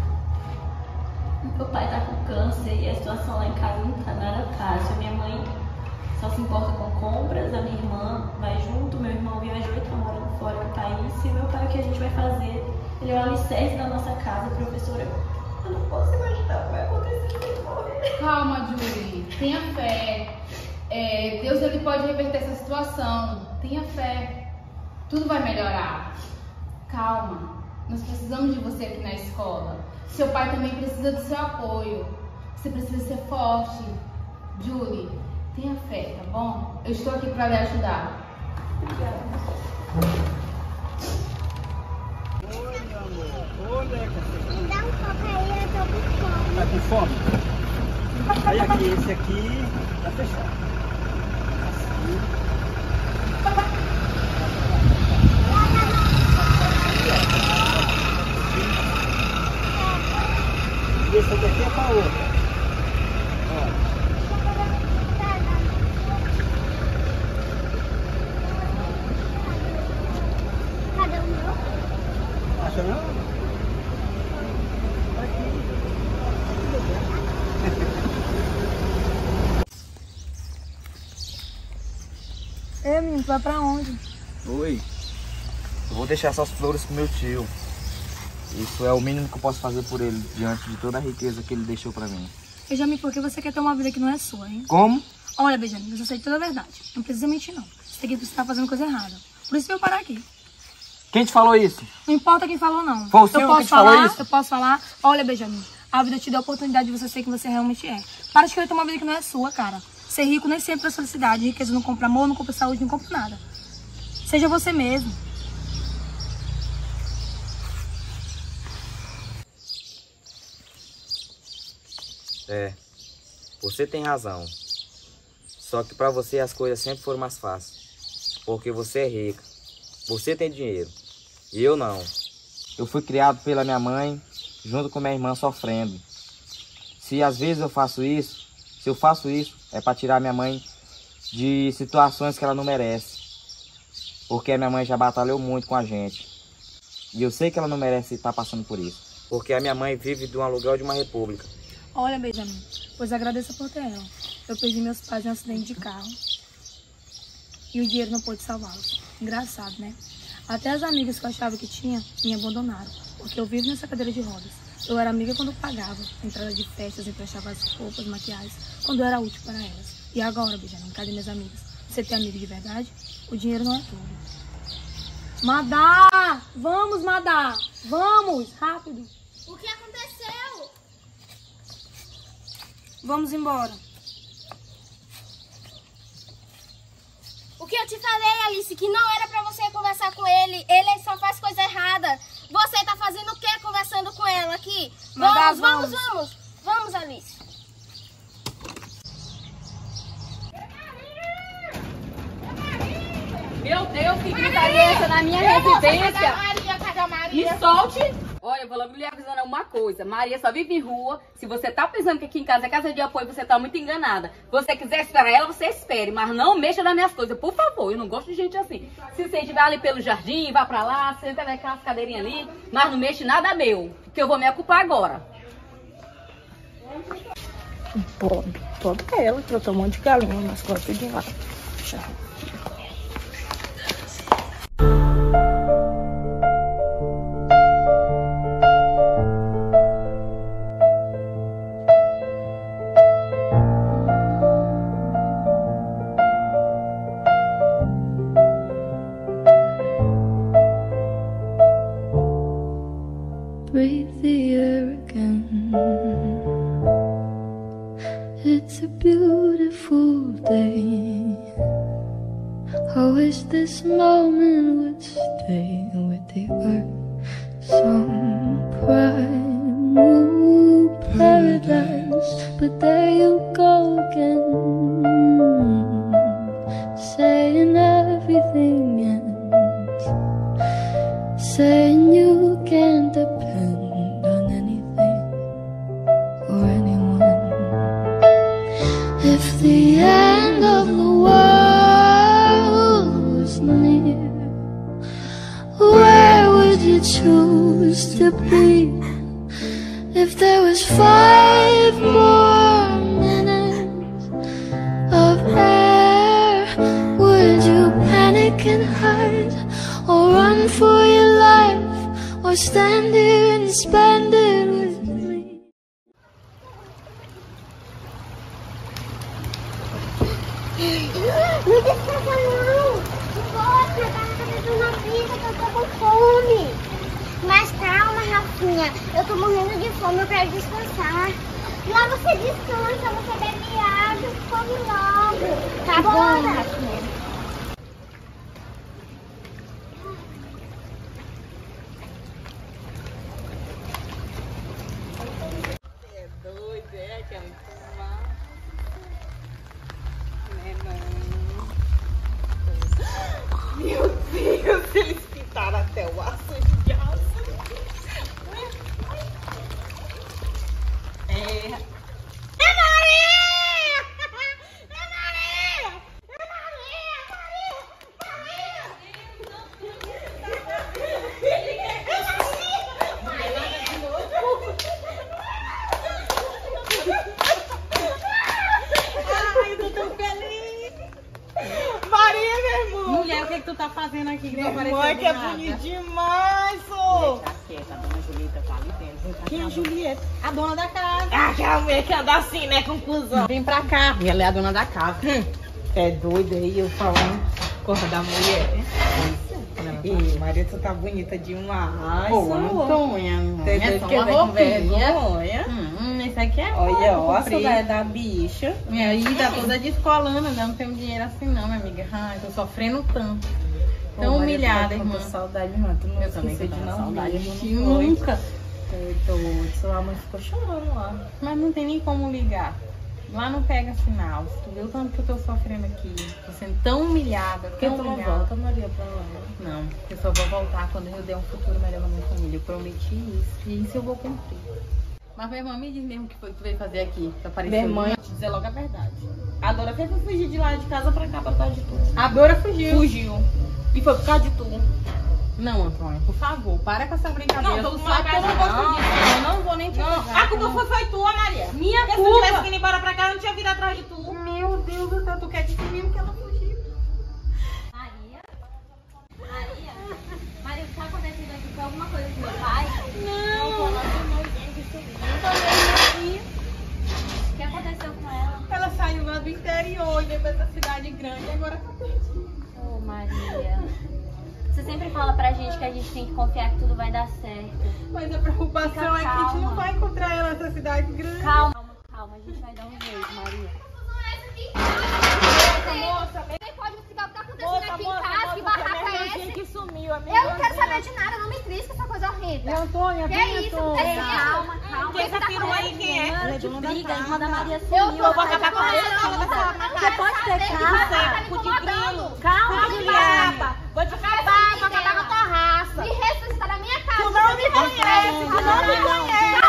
meu pai tá com câncer e a situação lá em casa não tá nada fácil. Minha mãe só se importa com compras, a minha irmã vai junto, meu irmão viajou e tá morando fora do país. E meu pai, o que a gente vai fazer? Ele é o alicerce da nossa casa, professora. Eu não posso imaginar o que vai acontecer se ele morrer. Calma, Júlia. Tenha fé. É, Deus ele pode reverter essa situação. Tenha fé. Tudo vai melhorar. Calma. Nós precisamos de você aqui na escola. Seu pai também precisa do seu apoio. Você precisa ser forte. Julie, tenha fé, tá bom? Eu estou aqui para lhe ajudar. Obrigada. Oi, meu amor. Olha, cacete. Me dá um copo aí, eu tô com fome. Tá com fome? Aí aqui, esse aqui tá fechado. Assim. E esse aqui é pra outra. Ó. Cadê o meu? Acha não? Ei, menino, tu vai pra onde? Oi. Eu vou deixar essas flores pro meu tio. Isso é o mínimo que eu posso fazer por ele, diante de toda a riqueza que ele deixou pra mim. Benjamin, por que você quer ter uma vida que não é sua, hein? Como? Olha, Benjamin, eu já sei toda a verdade. Não precisa mentir, não. Você tem que estar fazendo coisa errada. Por isso eu parar aqui. Quem te falou isso? Não importa quem falou, não. Foi o eu senhor posso que te falar, falou isso? Eu posso falar. Olha, Benjamin, a vida te dá a oportunidade de você ser quem você realmente é. Para de querer ter uma vida que não é sua, cara. Ser rico nem sempre é felicidade. Riqueza não compra amor, não compra saúde, não compra nada. Seja você mesmo. É, você tem razão. Só que pra você as coisas sempre foram mais fáceis. Porque você é rica. Você tem dinheiro. E eu não. Eu fui criado pela minha mãe, junto com minha irmã sofrendo. Se às vezes eu faço isso, se eu faço isso, é pra tirar minha mãe de situações que ela não merece. Porque a minha mãe já batalhou muito com a gente. E eu sei que ela não merece estar passando por isso. Porque a minha mãe vive de um aluguel de uma república. Olha, Benjamin, pois agradeça por ter ela. Eu perdi meus pais em um acidente de carro. E o dinheiro não pôde salvá-los. Engraçado, né? Até as amigas que eu achava que tinha, me abandonaram. Porque eu vivo nessa cadeira de rodas. Eu era amiga quando pagava. Entrada de festas, emprestava as roupas, maquiagens. Quando era útil para elas. E agora, Benjamin, cadê minhas amigas? Você tem amigo de verdade? O dinheiro não é tudo. Madá! Vamos, Madá! Vamos! Rápido! O que aconteceu? Vamos embora. O que eu te falei, Alice, que não era pra você conversar com ele. Ele só faz coisa errada. Você tá fazendo o que conversando com ela aqui? Madá, Vamos, vamos, vamos. vamos. Vamos, Alice. Meu Deus, que gritaria é essa na minha residência? Cadê a Maria? Cadê a Maria? Me solte! Olha, eu vou logo lhe avisando uma coisa. Maria só vive em rua. Se você tá pensando que aqui em casa é casa de apoio, você tá muito enganada. Se você quiser esperar ela, você espere. Mas não mexa nas minhas coisas, por favor. Eu não gosto de gente assim. Se você estiver ali pelo jardim, vá pra lá, senta naquelas cadeirinhas ali. Mas não mexe nada meu, que eu vou me ocupar agora. Bob, Bob é ela, trotou um monte de galinha nas costas de lá. Breathe the air again. It's a beautiful day. I wish this moment would stay with the earth. Some primal paradise, but there you go again, saying everything ends, saying you can't depend on anything or anyone. If the end of the world was near, where would you choose to be? If there was five more minutes of air, would you panic and hide, or run for your life, or stand here and spend it with me? Me descansa não! Não pode, eu tava fazendo uma pizza que eu tô com fome. Mas calma, Rafinha, eu tô morrendo de fome, eu quero descansar. Lá você descansa, você bebe água e come logo. Tá bom, Bora. Rafinha. querem tomar. Meu Deus, eles pintaram até o aço de aço. É. É Maria! É Maria! É Maria! Maria! Ai, eu tô tão feliz! Maria, meu irmão! Mulher, o que, é que tu tá fazendo aqui? Minha irmã que é bonita demais, ô! Tá quieta, a dona Julieta tá ali dentro. Quem é a Julieta? A dona da casa. Ah, aquela mulher que anda assim, né, com cuzão. Vem pra cá, e ela é a dona da casa. É doida aí, eu falando corra da mulher. Ih, Maria, tu tá bonita demais. Pô, Antônia, Tem é doido só que uma vem com roupinha. vergonha. Hum, isso aqui é Olha, roupa ó, a comprida. saudade da bicha. Minha ida toda descolando, né? Não tenho dinheiro assim não, minha amiga. Ai, tô sofrendo tanto. Tão Ô, Maria, humilhada, tu tá com irmã. saudade, irmã. Tu não Eu também esqueceu tô de com não saudade. vir, Não não foi? nunca. Eu tô, sua mãe ficou chorando lá. Mas não tem nem como ligar. Lá não pega sinal. Tu viu tanto que eu tô sofrendo aqui? Tô sendo tão humilhada, Por que tão tu não humilhada. volta, Maria, pra lá? Não, eu só vou voltar quando eu der um futuro melhor pra minha família. Eu prometi isso. E isso eu vou cumprir. Mas minha irmã, me diz mesmo o que foi que tu veio fazer aqui. Pra aparecer Minha mãe- te dizer logo a verdade. A Dora fez pra fugir de lá de casa pra cá, pra causa de tudo. A Dora fugiu. Fugiu. E foi por causa de tudo. Não, Antônia, por favor, para com essa brincadeira. Não, tu tu sabe que eu não gosto não. disso. Eu não vou nem te Não, ajudar. a culpa foi, foi tua, Maria. Minha Porque se tu culpa. tivesse vindo embora pra cá, eu não tinha vindo atrás de tu. Meu Deus do céu, tu quer dizer mesmo que ela fugiu? Maria? Maria? Maria, o que tá acontecendo aqui? Foi alguma coisa com meu pai? Não, Não, não, O que aconteceu com ela? ela saiu lá do interior e veio pra essa cidade grande e agora tá perdida. Ô, Maria. Você sempre fala pra gente que a gente tem que confiar que tudo vai dar certo. Mas a preocupação Fica é que a gente não calma. vai encontrar ela nessa cidade grande. Calma, calma, calma. A gente vai dar um jeito, Maria. Moça, nem pode me explicar o que tá acontecendo Moça, aqui moça, em casa, moça, que barraco foi a é Merluzinha esse? que sumiu, amiga. Eu não quero saber de nada, não me trisca essa coisa horrível. E Antônia, Que vem, isso? Antônia. É Calma, calma. Quem essa perua aí, quem é? Mano, que briga, a irmã da Maria Eu sumiu. tô vou acabar com ela. Você pode ter calma. Tá me incomodando. Calma, Juliana. Vou te acabar, vou acabar com a tua raça. Me respeita, você tá na minha casa. Tu não me conhece, tu não me conhece.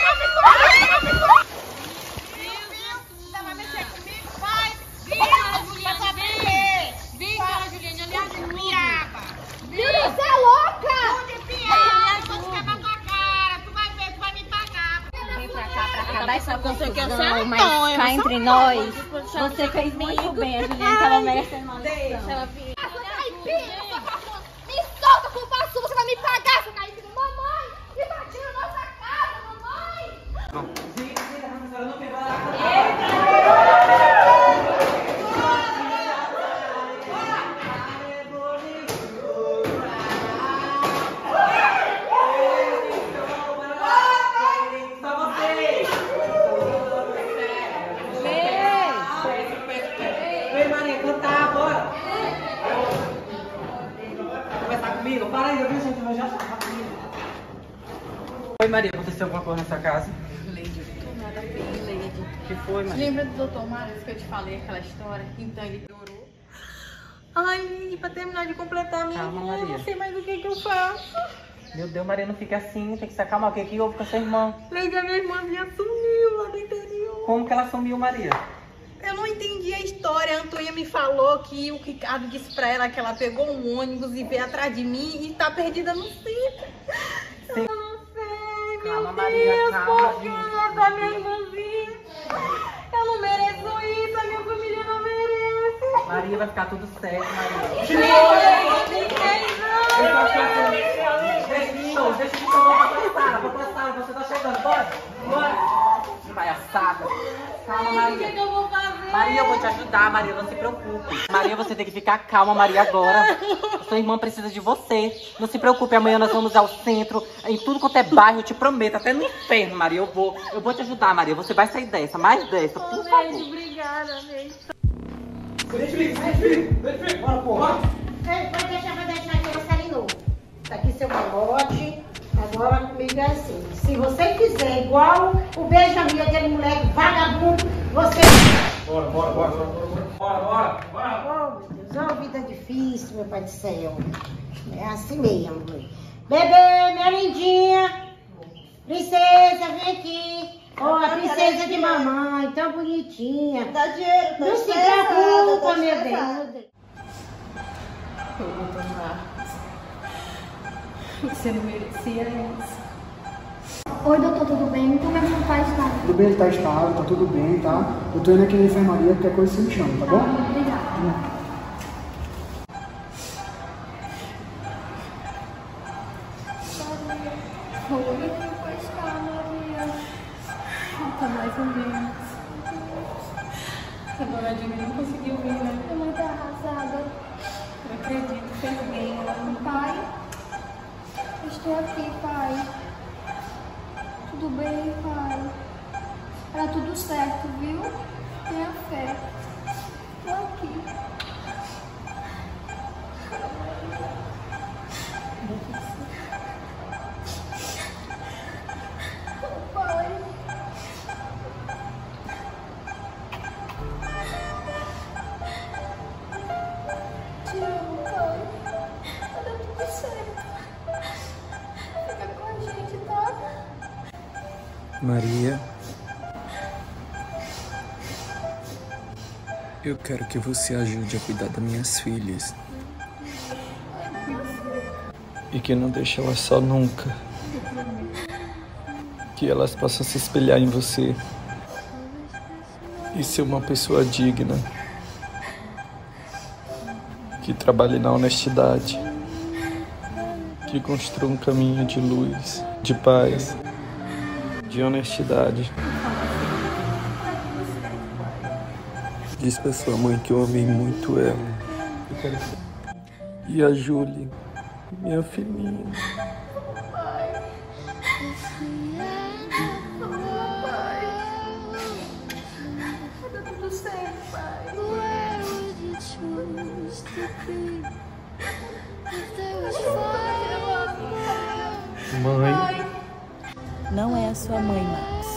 Você vai mexer comigo? Vai. Vira, Juliana, vem. Vem, dona Juliana, aliás, piaba. Júlia, você é louca! Tu de piaba, eu vou te quebrar tua cara. Tu vai ver, tu vai me pagar. Vem pra cá, pra cá, dá essa Você quer confusão, ser mas Antônia, cá você entre é nós, Antônia. você fez muito bem, a Juliana tava merecendo uma lição. Caipira, sua cachorra! Me solta, culpa sua, você vai me pagar, seu caipira! Mamãe, invadiram nossa casa, mamãe! Vem, Maria, cantar, bora! Conversar comigo? Para aí, eu vi gente, mas já tá comigo. Oi, Maria, aconteceu alguma coisa nessa casa? Leide, eu tô nada bem, Leide. O que foi, Maria? Lembra do doutor Marcos que eu te falei aquela história? Então ele piorou. Ai, Lili, pra terminar de completar a minha Calma, irmã, eu Maria. não sei mais o que que eu faço. Meu Deus, Maria, não fica assim, tem que se acalmar. O que que houve com a sua irmã? Leide, a minha irmãzinha sumiu lá do interior. Como que ela sumiu, Maria? Eu não entendi a história. A Antônia me falou que o Ricardo disse pra ela que ela pegou um ônibus e veio atrás de mim e tá perdida no centro. Sim. Eu não sei, Calma, meu Maria, Deus, calma, por que gente. essa minha irmãzinha? Eu não mereço isso, a minha família não merece. Maria, vai ficar tudo certo, Maria. Deixa eu Deixa, deixa de tomar pra tua sala, pra tua sala, você tá chegando, bora? Bora! Palhaçada. Calma, Maria. O que que eu vou fazer? Maria, eu vou te ajudar, Maria, não se preocupe. Maria, você tem que ficar calma, Maria, agora. Sua irmã precisa de você. Não se preocupe, amanhã nós vamos ao centro, em tudo quanto é bairro, eu te prometo, até no inferno, Maria, eu vou. Eu vou te ajudar, Maria, você vai sair dessa, mais dessa, por favor. Leide, obrigada, Leide. Deixa ele, deixa ele, deixa ele, bora, porra. Ei, pode deixar, vai deixar aqui, você assinou. Tá aqui seu malote. Agora comigo é assim. Se você quiser igual o Benjamin, aquele moleque vagabundo. difícil, meu pai do céu. É assim mesmo. Bebê, minha lindinha. Princesa, vem aqui. Ó, a princesa de mamãe, tão bonitinha. Dá dinheiro, tá Não se estressada, preocupa, tá meu estressada. Deus. Eu vou tomar. Você não merecia isso. Oi, doutor, tudo bem? Como é que o pai está? Tudo bem, ele tá estável, tá tudo bem, tá? Eu tô indo aqui na enfermaria, qualquer coisa você me chama, tá bom? Obrigada. Oi, como está, Maria? Tá mais ou menos. A dona Dina não conseguiu vir, né? Tô muito arrasada. Não acredito, fez bem. Ela... Pai? Estou aqui, pai. Tudo bem, pai? Era tudo certo, viu? Tenha fé. Tô aqui. Pai. Te amo, pai. Vai dar tudo certo. Fica com a gente, tá? Maria, eu quero que você ajude a cuidar das minhas filhas. E que não deixe elas só nunca. Que elas possam se espelhar em você e ser uma pessoa digna, que trabalhe na honestidade, que construa um caminho de luz, de paz, de honestidade. Diz pra sua mãe que eu amei muito ela. Eu quero... E a Júlia, minha filhinha. Mãe. Não é a sua mãe, Max.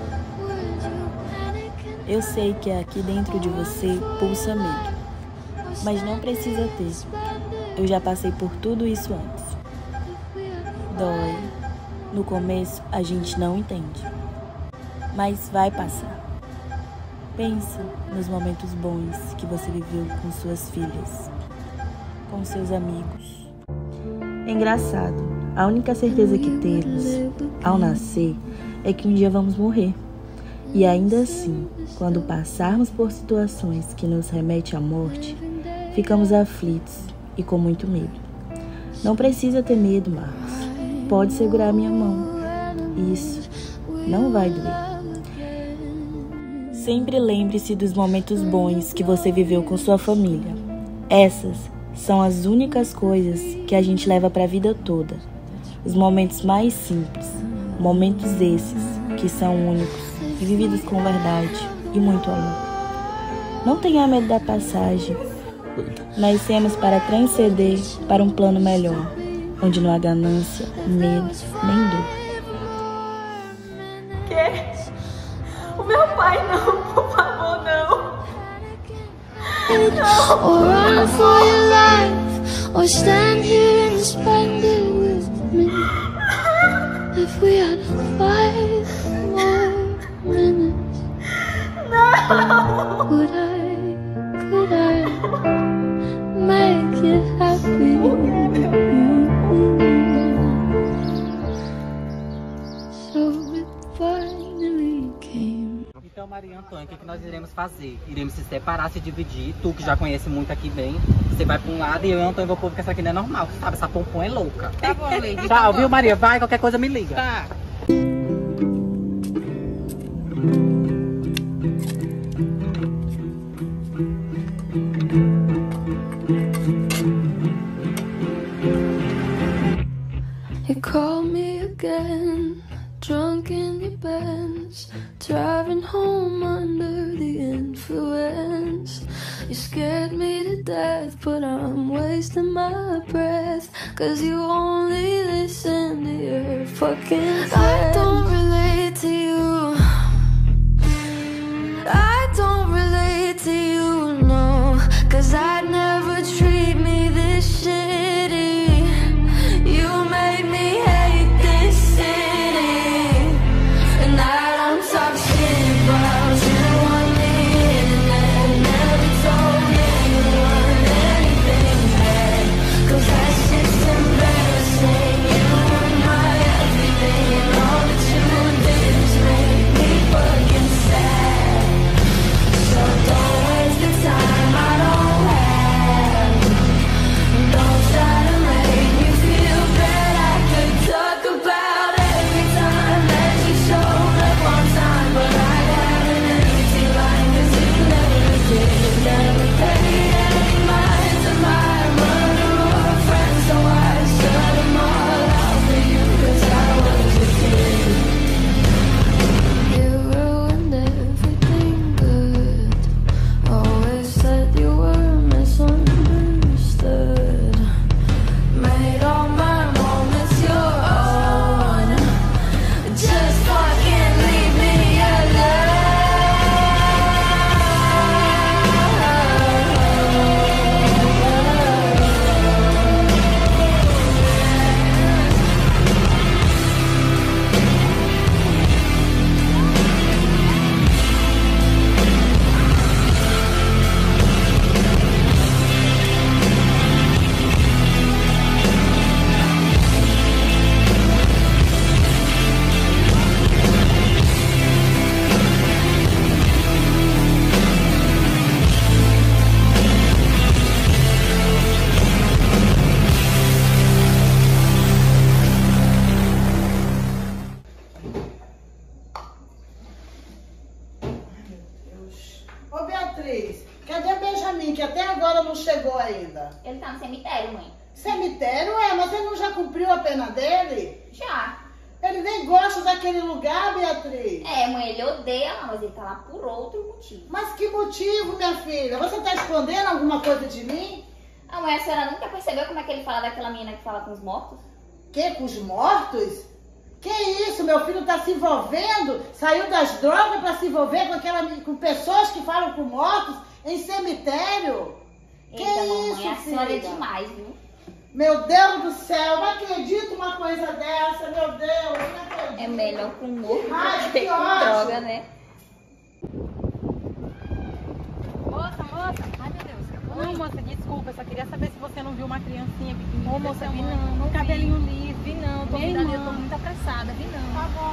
Eu sei que aqui dentro de você pulsa medo, mas não precisa ter. Eu já passei por tudo isso antes. Dói. No começo a gente não entende, mas vai passar. Pensa nos momentos bons que você viveu com suas filhas, com seus amigos. É engraçado. A única certeza que temos, ao nascer, é que um dia vamos morrer. E ainda assim, quando passarmos por situações que nos remetem à morte, ficamos aflitos e com muito medo. Não precisa ter medo, Marcos. Pode segurar minha mão. Isso não vai doer. Sempre lembre-se dos momentos bons que você viveu com sua família. Essas são as únicas coisas que a gente leva para a vida toda. Os momentos mais simples, momentos esses que são únicos e vividos com verdade e muito amor. Não tenha medo da passagem. Nascemos para transcender para um plano melhor, onde não há ganância, medo, nem dor. Que? O meu pai não, por favor, não. Or run for your life, or stand here and spend it with me. If we had five more minutes, could I, could I make you happy? So it finally came. Então, Maria Antônia, o que, que nós iremos fazer? Iremos se separar, se dividir. Tu, que já conhece muito aqui bem, você vai pra um lado e eu e o Antônio vou pro outro, porque essa aqui não é normal, sabe? Essa pompom é louca. Tá bom, Lady. Tchau, viu, Maria? Vai, qualquer coisa me liga. Tá. You call me again, drunk in your Benz, driving home under the influence. You scared me to death, but I'm wasting my breath, cause you only listen to your fucking friends. I don't relate to you, I don't relate to you, no, cause I'd never treat me Ô, Beatriz, cadê Benjamin, que até agora não chegou ainda? Ele tá no cemitério, mãe. Cemitério? É, mas ele não já cumpriu a pena dele? Já. Ele nem gosta daquele lugar, Beatriz. É, mãe, ele odeia lá, mas ele tá lá por outro motivo. Mas que motivo, minha filha? Você tá escondendo alguma coisa de mim? Ah, mãe, a senhora nunca percebeu como é que ele fala daquela menina que fala com os mortos? Que? Com os mortos? Que isso? Meu filho tá se envolvendo, saiu das drogas pra se envolver com, aquela, com pessoas que falam com mortos em cemitério? Eita, que mamãe, isso, a senhora é filha? demais, viu? Meu Deus do céu, não acredito uma coisa dessa, meu Deus, não acredito. É melhor com morto Ai, do que que com ódio. droga, né? Moça, moça. Ai, meu Deus. Não, moça, desculpa. Eu só queria saber se você não viu uma criancinha pequenininha. Ô, moça, vi não. não cabelinho liso. Vi não. Tô Minha muito, irmã. eu tô muito apressada. Vi não. Tá bom,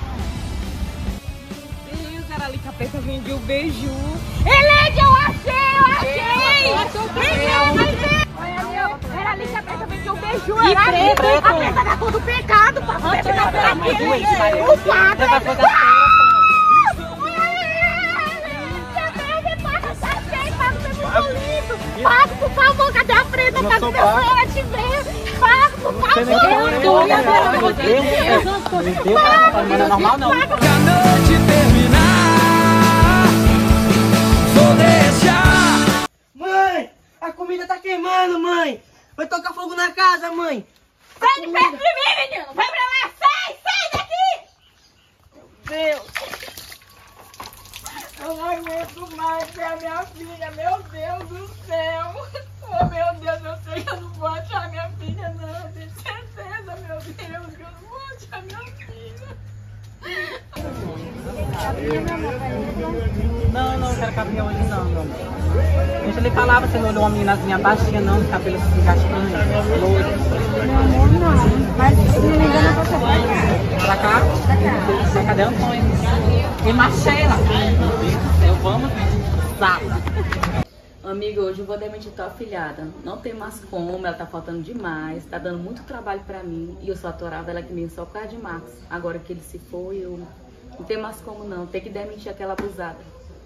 Deus, era ali que a peça vendia o beiju. Ele, eu achei, eu achei! Era ali que a peça vendia o beiju. E Era ali, preto. a peça da cor do pecado. Pra poder pegar por aqui. O padre. Pago, por favor, cadê a prenda? Eu Cadê sou meu pago. sonho te ver? Pago, por favor. nem quer ver, Eu né? agora, Meu meu Deus, Deus. meu Deus, não é normal, não. Que a noite terminar, vou deixar. Mãe, a comida tá queimando, mãe. Vai tocar fogo na casa, mãe. Sai de perto de mim, menino. Vai pra lá. Sai, sai daqui. Meu Deus. Eu não aguento mais ver a minha filha. Meu Deus do céu. Oh, meu Deus, eu sei que eu não vou achar minha filha, não. Eu tenho certeza, meu Deus, que eu não vou achar minha filha. Não, não, eu quero cabelo hoje não, meu amor. Deixa ele falar, você não olhou uma meninazinha baixinha não, de cabelo assim castanho, loiro. Não, não. Mas se não me engano, você vai. Pra cá? Pra cá. Cadê a Antônio? E Marcela. Eu vamos, zapa. Amiga, hoje eu vou demitir tua afilhada. Não tem mais como, ela tá faltando demais, tá dando muito trabalho pra mim. E eu sou atorada ela comigo só por causa de Marcos. Agora que ele se foi, eu não tem mais como não. Tem que demitir aquela abusada.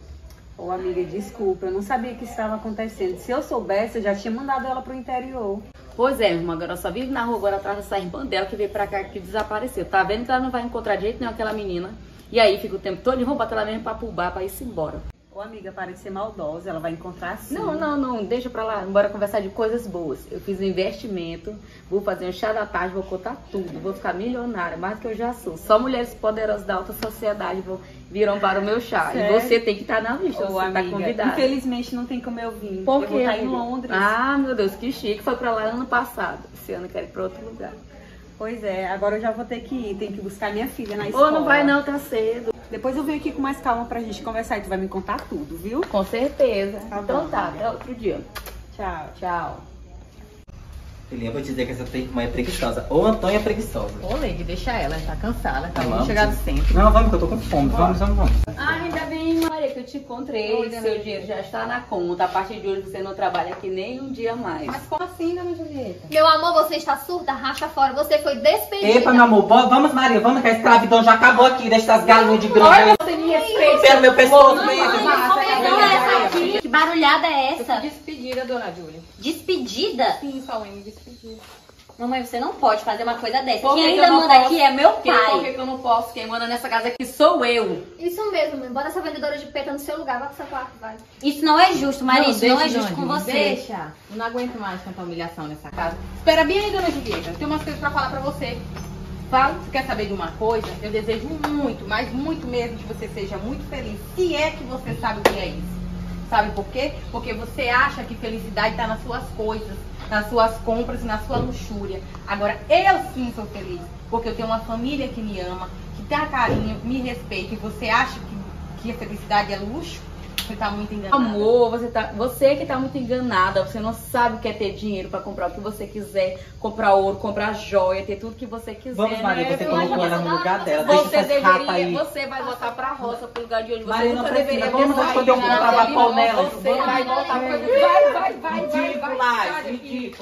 Ô, amiga, desculpa, eu não sabia que isso estava acontecendo. Se eu soubesse, eu já tinha mandado ela pro interior. Pois é, irmã, agora ela só vive na rua agora atrás dessa irmã dela que veio pra cá, que desapareceu. Tá vendo que ela não vai encontrar de jeito nenhum aquela menina. E aí fica o tempo todo e vão botar ela mesmo pra pubar, pra ir-se embora. Ô, amiga, para de ser maldosa, ela vai encontrar sim. Não, não, não, deixa pra lá, bora conversar de coisas boas. Eu fiz um investimento, vou fazer um chá da tarde, vou contar tudo, vou ficar milionária, mais do que eu já sou. Só mulheres poderosas da alta sociedade vão, viram para o meu chá. Sério? E você tem que estar na lista, Ô, você amiga, tá convidada. infelizmente não tem como eu vir. Por eu quê, vou estar em amiga? Londres. Ah, meu Deus, que chique. Foi pra lá ano passado. Esse ano eu quero ir pra outro lugar. Pois é, agora eu já vou ter que ir, tenho que buscar minha filha na escola. Ou não vai não, tá cedo. Depois eu venho aqui com mais calma pra gente conversar e tu vai me contar tudo, viu? Com certeza. Tá Então bom, tá, amiga. até outro dia. Tchau. Tchau. Filhinha, eu vou te dizer que essa mãe é preguiçosa. Ou Antônia é preguiçosa. Ô, Leide, deixa ela, ela tá cansada, acabou Vamos. de chegar do centro. Não, vamos que eu tô com fome. Vamos, vamos, vamos. Ah, ainda bem, Maria, que eu te encontrei. Oi, Seu dona dinheiro já está na conta. A partir de hoje você não trabalha aqui nem um dia mais. Mas como assim, dona Julieta? Meu amor, você está surda? Racha fora. Você foi despedida. Epa, meu amor, bo- vamos, Maria, vamos que a escravidão já acabou aqui. Deixa essas galinhas de grão aí. Você me respeita. Pelo meu pescoço, Não, mesmo. não, não, Começou essa aqui. Que barulhada é essa? Despedida, dona Júlia. Despedida? Sim, Pauline, despedida. Mamãe, você não pode fazer uma coisa dessa. Por que Quem que ainda eu não manda posso? aqui é meu Porque- pai. Por que que eu não posso? Quem manda nessa casa aqui sou eu. Isso mesmo, mãe. Bota essa vendedora de peta no seu lugar. Vai pro seu quarto, vai. Isso não é justo, Maria. Isso não é deixa, justo com dona você. Júlia, Deixa. Eu não aguento mais tanta humilhação nessa casa. Espera bem aí, dona Julieta. Eu tenho umas coisas pra falar pra você. Fala, você quer saber de uma coisa? Eu desejo muito, mas muito mesmo que você seja muito feliz. Se é que você sabe o que é isso. Sabe por quê? Porque você acha que felicidade tá nas suas coisas, nas suas compras e na sua luxúria. Agora, eu sim sou feliz, porque eu tenho uma família que me ama, que dá carinho, me respeita. E você acha que, que a felicidade é luxo? Você tá muito enganada. Amor, você, tá, você que tá muito enganada. Você não sabe o que é ter dinheiro pra comprar o que você quiser. Comprar ouro, comprar joia, ter tudo que você quiser. Vamos, Maria, né? você Eu colocou acho ela que no lugar dela. Deixa Você essas rapas deveria, aí. você vai voltar pra roça, pro lugar de hoje. Você Maria, não nunca precisa. deveria Temos voltar. onde eu comprar vapor nela. Você vai voltar pra... Vai, vai, vai, vai, vai, Ridículas, sai daqui. ridículas.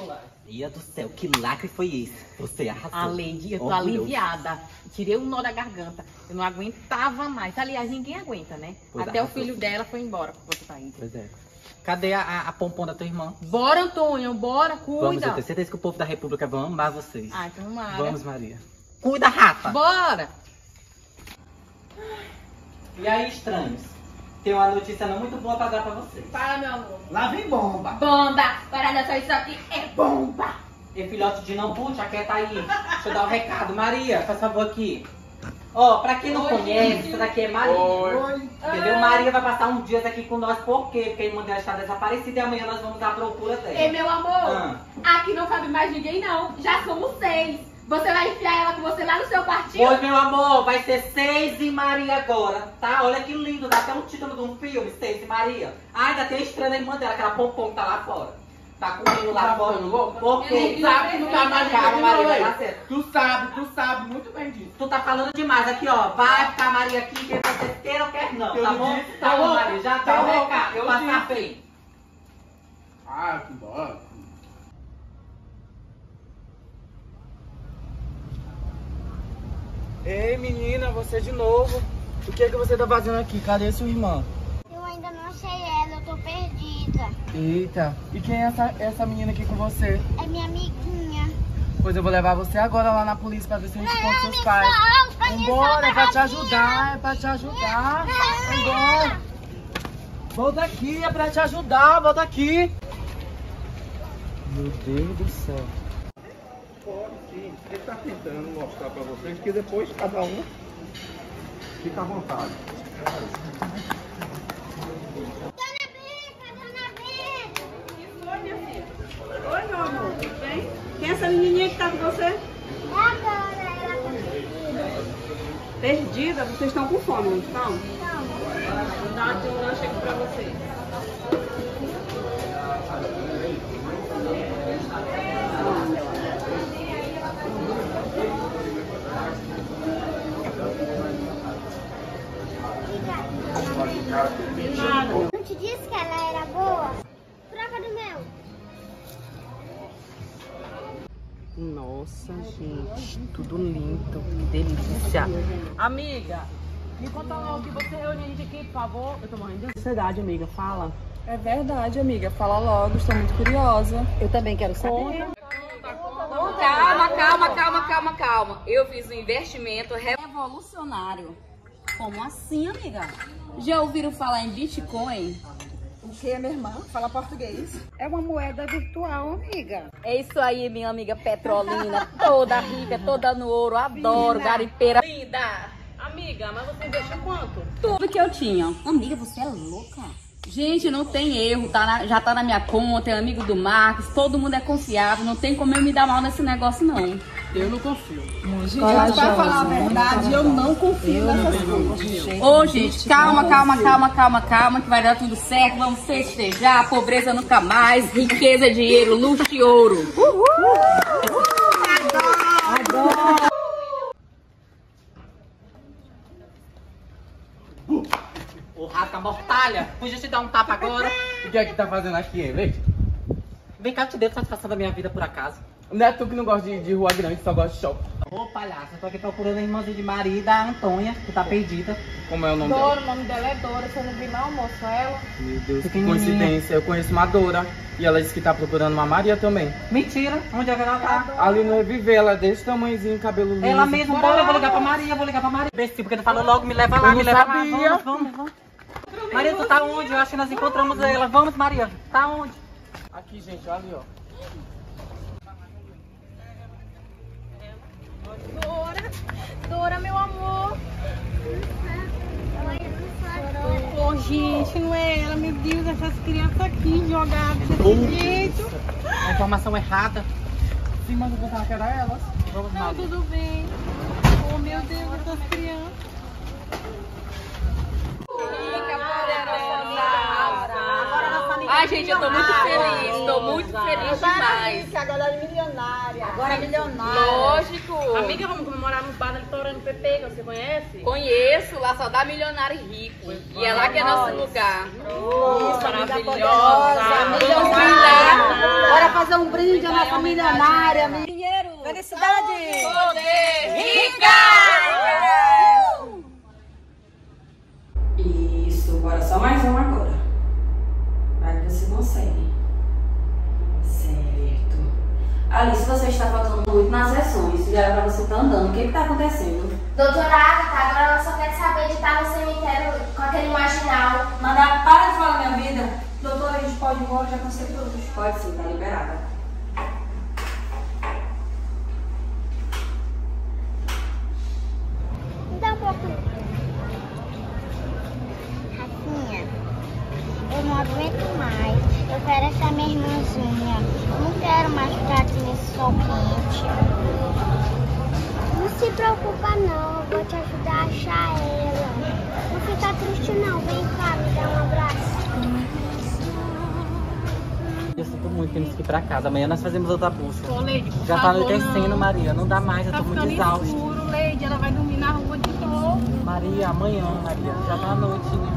Maria do céu, que lacre foi esse? Você arrasou. A Lady, eu tô Orgulhoso. aliviada. Tirei o nó da garganta. Eu não aguentava mais. Aliás, ninguém aguenta, né? Pois Até o arrasou. filho dela foi embora pro outro país. Pois é. Cadê a, a, a pompom da tua irmã? Bora, Antônio, bora, Vamos, cuida. eu tenho certeza que o povo da República vai amar vocês. Ai, então Mara. Vamos, Maria. Cuida, rata. Bora. E aí, estranhos? Tem uma notícia não muito boa pra dar pra vocês. Fala, meu amor. Lá vem bomba. Bomba! Parada só isso aqui é bomba! E filhote de não puxa, quieta aí. Deixa eu dar um recado. Maria, faz favor aqui. Ó, pra quem não Oi, conhece, gente. essa daqui é Maria. Oi. Entendeu? Oi. Maria vai passar uns dias aqui com nós. Por quê? Porque a irmã dela está desaparecida e amanhã nós vamos à procura dela. Ei, meu amor, Ah. aqui não cabe mais ninguém, não. Já somos seis. Você vai enfiar ela com você lá no seu quartinho? Pois, meu amor, vai ser Seis e Maria agora, tá? Olha que lindo, dá até um título de um filme, Seis e Maria. Ah, ainda tem a estranha irmã dela, aquela pompom que tá lá fora. Tá comendo lá fora. Por quê? Tu sabe que não tá mais Calma, ninguém, Maria, não, vai ué. dar certo. Tu sabe, tu sabe muito bem disso. Tu tá falando demais aqui, ó. Vai ficar Maria aqui, quer vocês queiram ou quer não, Eu tá não bom? disse, Tá tá bom, bom. Maria, já Tá tem o bom, recado. eu Passar disse. bem. Ah, que bom. Ei, menina, você de novo. O que é que você tá fazendo aqui? Cadê sua irmã? Eu ainda não achei ela, eu tô perdida. Eita, e quem é essa, essa menina aqui com você? É minha amiguinha. Pois eu vou levar você agora lá na polícia pra ver se a gente encontra seus pais. solta, me Vambora, solta, é pra te Rafinha. ajudar, é pra te ajudar. Vambora. Volta aqui, é pra te ajudar, volta aqui. Meu Deus do céu. Pode sim. Ele está tentando mostrar para vocês que depois cada um fica à vontade. Oi, meu amor, tudo bem? Quem é essa menininha que tá com você? É a Dora, ela tá perdida. Perdida? Vocês estão com fome, não estão? Vou dar um lanche aqui pra vocês. Não te disse que ela era boa? Troca do meu. Nossa, gente, tudo lindo, que delícia. Amiga, me conta logo que você reuniu a gente aqui, por favor. Eu tô morrendo de Ansiedade, amiga, fala. É verdade, amiga. Fala logo, estou muito curiosa. Eu também quero saber. Calma, calma, calma, calma, calma. Eu fiz um investimento revolucionário. Como assim, amiga? Já ouviram falar em Bitcoin? O que, minha irmã? Fala português. É uma moeda virtual, amiga. É isso aí, minha amiga Petrolina. Toda rica, toda no ouro. Adoro, garimpeira. Linda! Amiga, mas você investiu quanto? Tudo que eu tinha. Amiga, você é louca? Gente, não tem erro, tá na- já tá na minha conta, é amigo do Marcos, todo mundo é confiável, não tem como eu me dar mal nesse negócio, não. Eu não confio. Gente, Corajosa, pra falar a né? verdade, eu não confio Eu não nessas confio. coisas. Ô, gente, calma, calma, calma, calma, calma, que vai dar tudo certo, vamos festejar, pobreza nunca mais, riqueza, dinheiro, luxo e ouro. Uhul! Adoro! Ô, rasca mortalha, podia te dar um tapa agora. O que é que tá fazendo aqui, hein, Leite? Vem cá, eu te devo satisfação da minha vida por acaso. Não é tu que não gosta de, de rua grande, só gosta de shopping. Ô, palhaço, eu tô aqui procurando a irmãzinha de Maria e da Antônia, que tá perdida. Como é o nome Dora, dela? o nome dela é Dora, você não viu não, moço, ela? Meu Deus, que Pequenininha. coincidência. Eu conheço uma Dora. E ela disse que tá procurando uma Maria também. Mentira, onde é que ela tá? Ali no Reviver, ela é desse tamanhozinho, cabelo liso. Ela mesma, bora, eu vou ligar pra Maria, vou ligar pra Maria. Bestinho, porque tu falou logo, me leva lá, Eu me não leva sabia. lá. Vamos, vamos, vamos. Maria, tu tá onde? Eu acho que nós encontramos ela. Vamos, Maria. Tá onde? Aqui, gente, olha ali, ó. Dora, Dora, meu amor. Ô, gente, não é ela, meu Deus, essas crianças aqui jogadas desse jeito. A informação errada. Sim, mas eu pensava que era elas. Vamos, Não, Maria. tudo bem. Oh, meu Deus, essas crianças. Ai, gente, eu tô muito feliz. Tô muito feliz demais. Agora é milionária. Agora é milionária. Lógico. Amiga, vamos comemorar no bar da Litorâneo P P, que você conhece? Conheço, lá só dá milionário e rico. E é lá que é nosso lugar. Isso, maravilhosa. Vamos brindar. Bora fazer um brinde à nossa milionária. Dinheiro. Felicidade. Poder. Rica. Isso, bora só mais um agora. Vai que você consegue. Certo. Alice, você está faltando muito nas sessões. Já era pra você estar andando. O que que tá acontecendo? Doutora Agatha, agora ela só quer saber de estar no cemitério com aquele marginal. Manda, para de falar minha vida. Doutora, a gente pode ir embora, já cansei todos. Pode sim, tá liberada. Me dá um pouco. Rafinha, eu não aguento mais. Eu quero essa minha irmãzinha. Eu não quero mais ficar aqui nesse sol quente. Não se preocupa não, eu vou te ajudar a achar ela. Não fica triste não, vem cá, me dá um abraço. Eu sinto muito temos que ir pra casa. Amanhã nós fazemos outra busca. Ô, Leide, por Já tá favor, anoitecendo, não. Maria. Não dá mais, eu Tá tô muito ficando exausta. escuro, Leide, ela vai dormir na rua de novo. Maria, amanhã, Maria. Já tá à noite, né?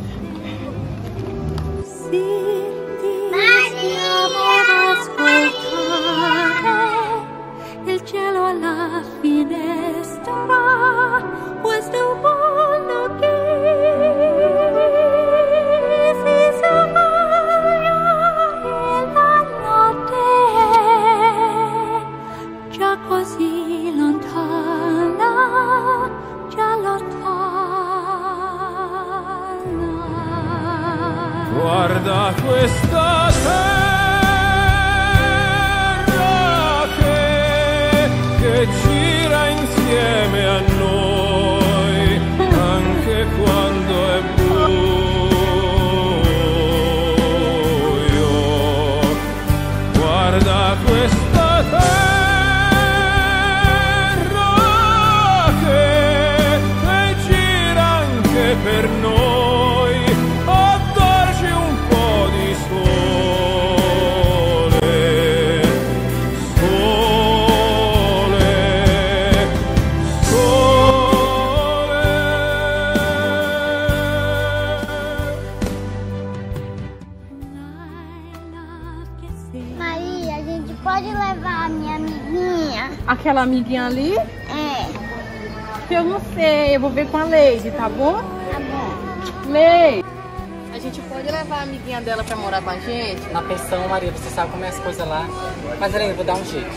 Il cielo alla finestra, questo è un mondo che si soglia e la notte è già così lontana, già lontana. Guarda questa terra che, che gira insieme a noi, anche quando è buio. Guarda questa terra che, che gira anche per noi. Maria, a gente pode levar a minha amiguinha? Aquela amiguinha ali? É. Eu não sei, eu vou ver com a Leide, tá bom? Tá bom. Leide, a gente pode levar a amiguinha dela pra morar com a gente? Na pensão, Maria, você sabe como é as coisas lá. Mas, Helena, eu vou dar um jeito.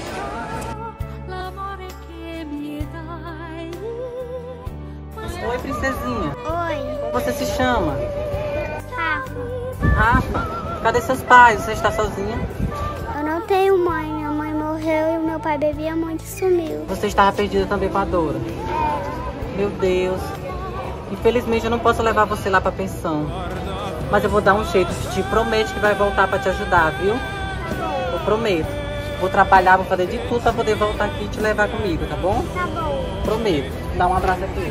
Oi, princesinha. Oi. Como você se chama? Rafa. Rafa, cadê seus pais? Você está sozinha? Eu não tenho mãe. Minha mãe morreu e o meu pai bebia muito e sumiu. Você estava perdida também com a Dora? É. Meu Deus. Infelizmente eu não posso levar você lá pra pensão. Mas eu vou dar um jeito. Te prometo que vai voltar pra te ajudar, viu? Eu prometo. Vou trabalhar, vou fazer de tudo pra poder voltar aqui e te levar comigo, tá bom? Tá bom. Prometo. Dá um abraço aqui.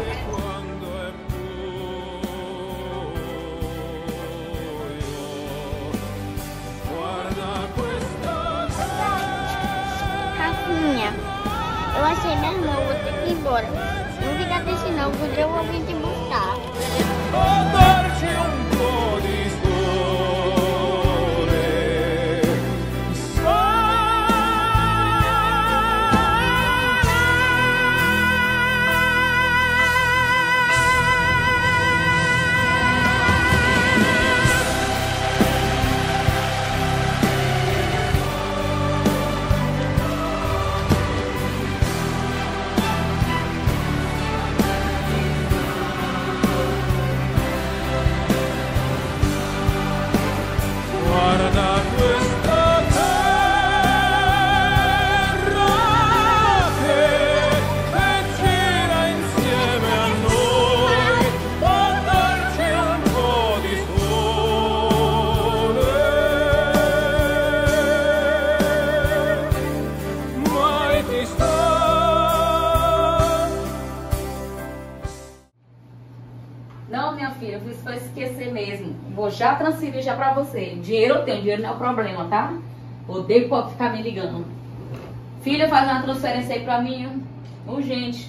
Rafinha, eu achei minha irmã, eu vou ter que ir embora. Não fica triste não, porque eu vou vir te buscar. minha filha, eu fiz pra esquecer mesmo. Vou já transferir já pra você. Dinheiro eu tenho, dinheiro não é o problema, tá? Odeio pode ficar me ligando. Filha, faz uma transferência aí pra mim, urgente.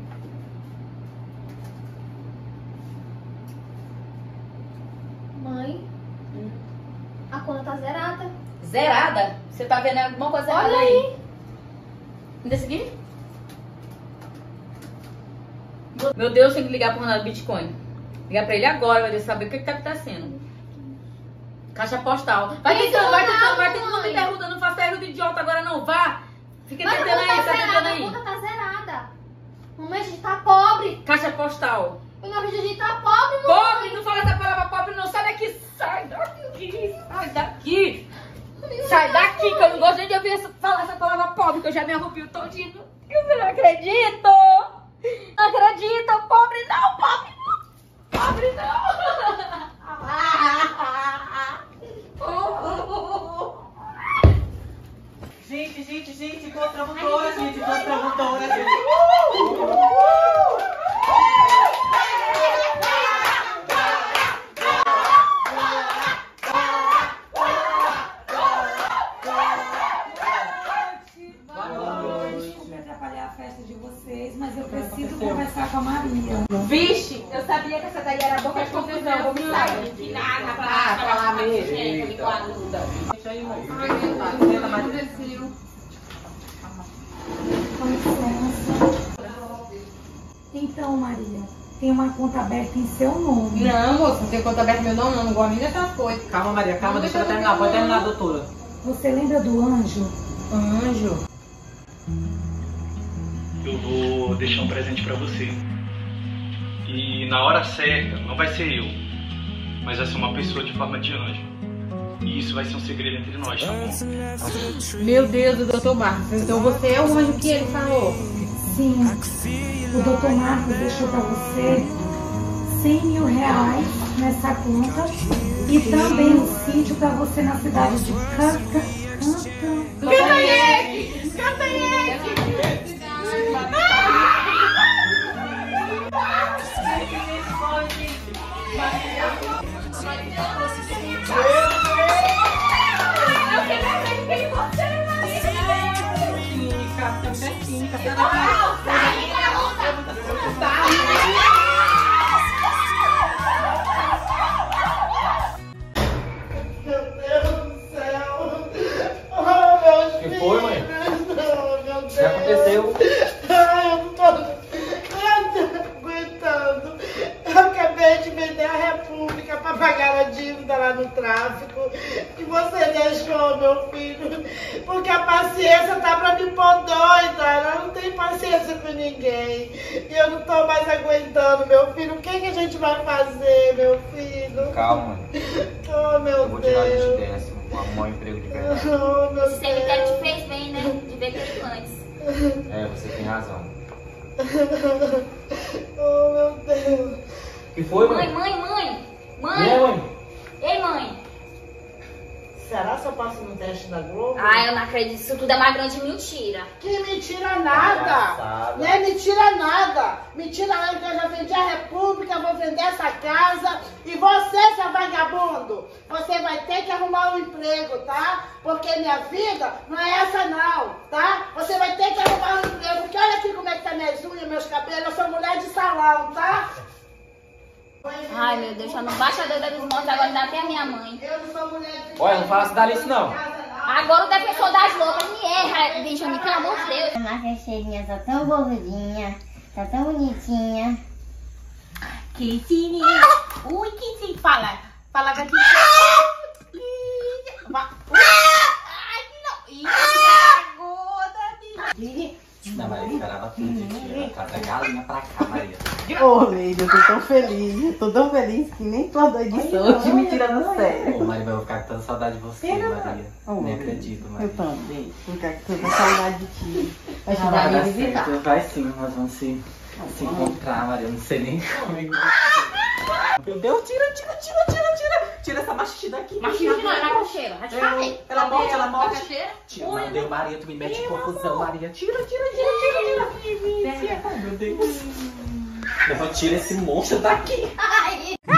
Mãe, a conta tá zerada. Zerada? Você tá vendo alguma coisa errada Olha aí? aí. Me seguir? Meu Deus, tem que ligar pro Ronaldo Bitcoin. Ligar pra ele agora, vai saber o que que tá acontecendo. Caixa postal. Vai tentando, vai tentando, vai tentando, não me derruda, não faça erro de idiota agora não, vá. Fica Mas tentando a aí, conta tá tá tentando zerada, aí. a conta tá zerada. Mamãe, a gente tá pobre. Caixa postal. Eu não acredito, a gente tá pobre, mamãe. Pobre, não fala essa palavra pobre não, sai daqui, sai daqui, sai daqui. Sai daqui, que eu não gosto nem de ouvir essa, falar essa palavra pobre, que eu já me arrupio todinho. Eu não acredito. Não acredito, pobre não, pobre não. Pobre não. Gente, gente, gente, contra a motora, gente, contra a motora, gente. Mas eu preciso conversar com a Maria. Vixe, eu sabia que essa daí era boca de confusão. Vou me sair. Que nada, pra lá, pra lá mesmo. Me ajuda. Deixa aí, mãe. Com licença. Então, Maria, tem uma conta aberta em seu nome. Não, moça, não tem conta aberta em meu nome, não. Não gosto nem dessas coisas. Calma, Maria, calma, deixa ela terminar. Pode terminar, doutora. Você lembra do anjo? Anjo? Eu vou deixar um presente pra você. E na hora certa, não vai ser eu, mas vai ser uma pessoa de forma de anjo. E isso vai ser um segredo entre nós, tá bom? Meu Deus, o doutor Marcos. Então você é o anjo que ele falou? Sim. O doutor Marcos deixou pra você cem mil reais nessa conta e também o sítio pra você na cidade de Canta. Canta. Cantanhete! Cantanhete! O que foi, mãe? O que aconteceu? Ai, eu não tô aguentando. Eu acabei de vender a República para pagar a dívida lá no tráfico. E você deixou, meu filho. Porque a paciência tá pra me pôr doida. Eu não tenho paciência com ninguém. E eu não tô mais aguentando, meu filho. O que, que a gente vai fazer, meu filho? Calma. Oh, meu Eu vou tirar Deus. isso de décimo. Vou arrumar um emprego de verdade. Oh, meu O cemitério te fez bem, né? De ver tudo antes. É, você tem razão. Oh, meu Deus. O que foi, Mãe, mãe? mãe, mãe! E Mãe! aí, mãe? Ei, mãe! Será que eu passo no teste da Globo? Ai, eu não acredito. Isso tudo é uma grande mentira. Que mentira nada! Palhaçada. Não é mentira nada! Mentira nada que eu já vendi a República, vou vender essa casa. E você, seu vagabundo, você vai ter que arrumar um emprego, tá? Porque minha vida não é essa não, tá? Você vai ter que arrumar um emprego. Porque olha aqui como é que tá minhas unhas, meus cabelos. Eu sou mulher de salão, tá? Ai, meu Deus, já não baixa a doida dos montes, agora ainda tem a minha mãe. Eu não sou mulher de Olha, não fala assim da Alice, não. Agora o defensor das loucas me erra, Benjamin, pelo amor de Deus. A macaxeirinha tá tão gordinha, tá tão bonitinha. Cristina! Ui, que se fala? Fala aqui. Ai, não! Ih, aguda! Não, Maria, esperava tudo. Traz a galinha pra cá, Maria. Ô, Leide, eu tô tão feliz. Eu tô tão feliz que nem tua doidice hoje me tirando a sério. Ô, Maria, eu vou ficar com tanta saudade de você, Maria. Oh, Nem acredito, Maria. Eu também. Vou ficar com tanta saudade de ti. Vai te Ah, dar vai minha dar visitar. certo. Vai sim, nós vamos se, se encontrar, Maria. Eu não sei nem como. Meu Deus, tira, tira, tira, tira, tira. Tira essa machixe daqui. Machixe não, é macaxeira. Vai te fazer. Ela morte, ela morte. Macaxeira? Tira, não deu, Maria, tu me mete em confusão, Maria. Tira, tira, tira, tira, tira. Ai, meu Deus. Eu vou tirar esse monstro daqui. Ai.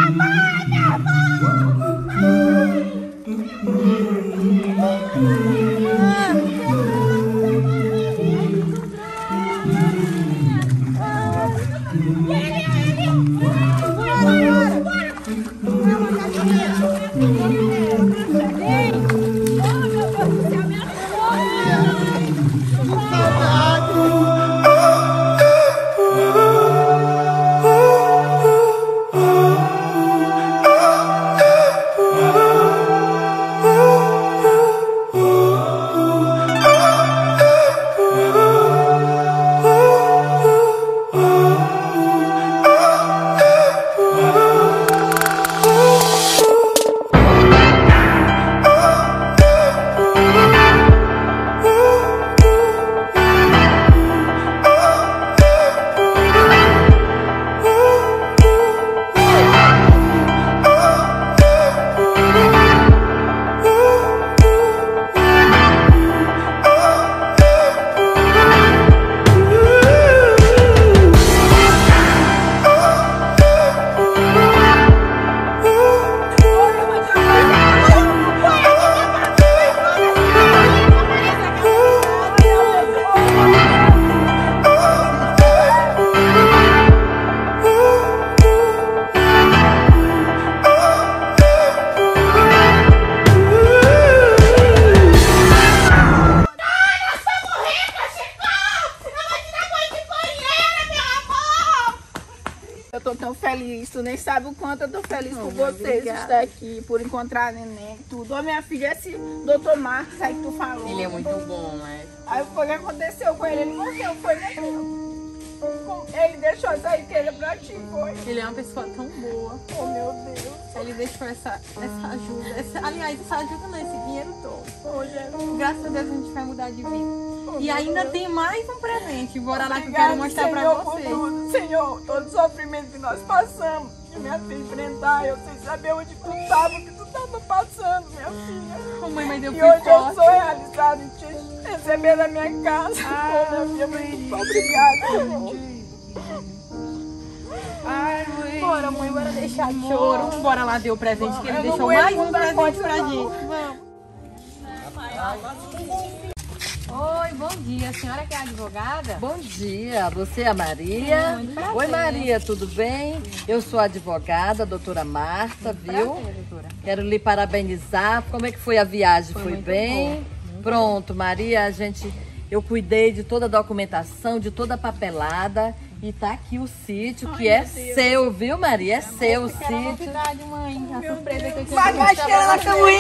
Tu nem sabe o quanto eu tô feliz Não, por vocês obrigada. estar aqui, por encontrar a neném, tudo. Ô, minha filha, esse doutor Marcos aí que tu falou. Ele é muito bom, né? Aí foi o que aconteceu com ele, ele morreu, foi, né? Ele deixou essa riqueza pra ti, foi. Ele é uma pessoa tão boa. Oh, meu Deus. Ele deixou essa, essa ajuda. Essa, aliás, essa ajuda não, esse dinheiro todo. Oh, Jesus. Graças a Deus a gente vai mudar de vida. Oh, e ainda Deus. tem mais um presente. Bora lá que eu Obrigada, quero mostrar Senhor, pra por vocês. tudo. Senhor, todo o sofrimento que nós passamos, que minha filha enfrentar, eu sem saber onde tu estava, o que tu estava passando, minha filha. Oh, mãe, mas eu e fui hoje eu forte. sou realizada em te receber na minha casa. Ah, oh, minha filha, muito obrigada, Senhor. Bora, mãe, bora deixar de choro. Bora lá ver o presente que ele Eu não deixou. aguento Mais um contar presente forte, pra não. gente. Vamos. Oi, bom dia. A senhora que é advogada? Bom dia, você é a Maria? Muito prazer. Oi Maria, tudo bem? Eu sou a advogada, a doutora Marta, viu? Prazer, doutora. Quero lhe parabenizar. Como é que foi a viagem? Foi, Foi muito bem? bom. Pronto, Maria, a gente, eu cuidei de toda a documentação, de toda a papelada. E tá aqui o sítio, que Ai, é meu Deus. seu, viu Maria? É seu o Era sítio. novidade, mãe. A surpresa que eu tinha Vai, vai, ela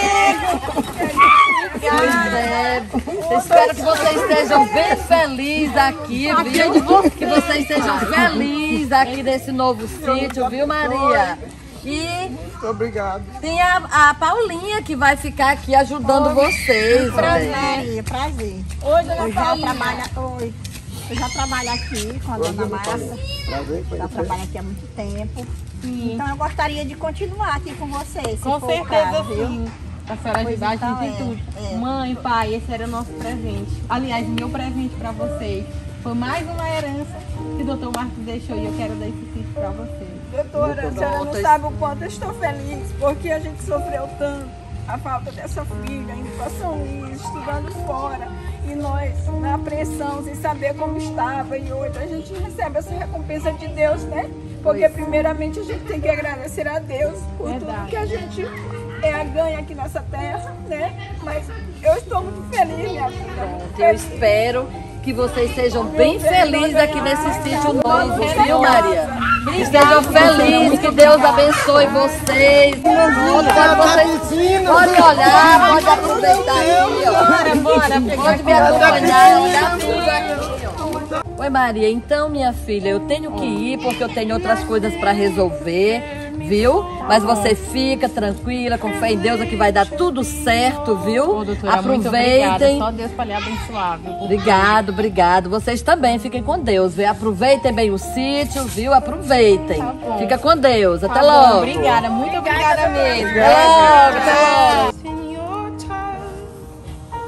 Pois é, eu espero que vocês estejam bem felizes aqui, viu? Que vocês sejam felizes aqui nesse novo sítio, viu, Maria? E Muito obrigado. tem a, a Paulinha que vai ficar aqui ajudando vocês. Prazer. né? Maria, prazer. Oi, dona Eu já Paulinha. trabalho, oi. Eu já trabalho aqui com a dona Márcia. Prazer, Já trabalho aqui há muito tempo. Sim. Então eu gostaria de continuar aqui com vocês. se Com for o certeza, caso, viu? sim. A senhora Pois ajudar a então, gente em é, tudo. é. Mãe, pai, esse era o nosso presente. Aliás, meu presente pra vocês. Foi mais uma herança que o doutor Marcos deixou e eu quero dar esse sítio pra vocês. Doutora, a senhora não sabe o quanto eu estou feliz, porque a gente sofreu tanto a falta dessa filha, indo para São Luís, estudando fora, e nós na apreensão, sem saber como estava, e hoje a gente recebe essa recompensa de Deus, né? Porque primeiramente a gente tem que agradecer a Deus por tudo Verdade. que a gente é, ganha aqui nessa terra, né? Mas eu estou muito feliz, minha filha. Eu espero que vocês sejam bem felizes aqui nesse sítio novo, viu, Maria? Estejam felizes, que Deus abençoe vocês. Vocês podem olhar, pode aproveitar aqui, ó. Bora, bora, Pode me acompanhar, olhar tudo aqui, ó. Oi, Maria, então, minha filha, eu tenho que ir porque eu tenho outras coisas para resolver, viu? Mas você fica tranquila, com fé em Deus, que vai dar tudo certo, viu? Ô, doutora, muito obrigada. Aproveitem. Só Deus pra lhe abençoar, viu? Obrigado, obrigado. Vocês também, fiquem com Deus, viu? Aproveitem bem o sítio, viu? Aproveitem. Tá bom. Fica com Deus. Até Tá bom, logo. obrigada, muito obrigada mesmo. Até logo, até logo.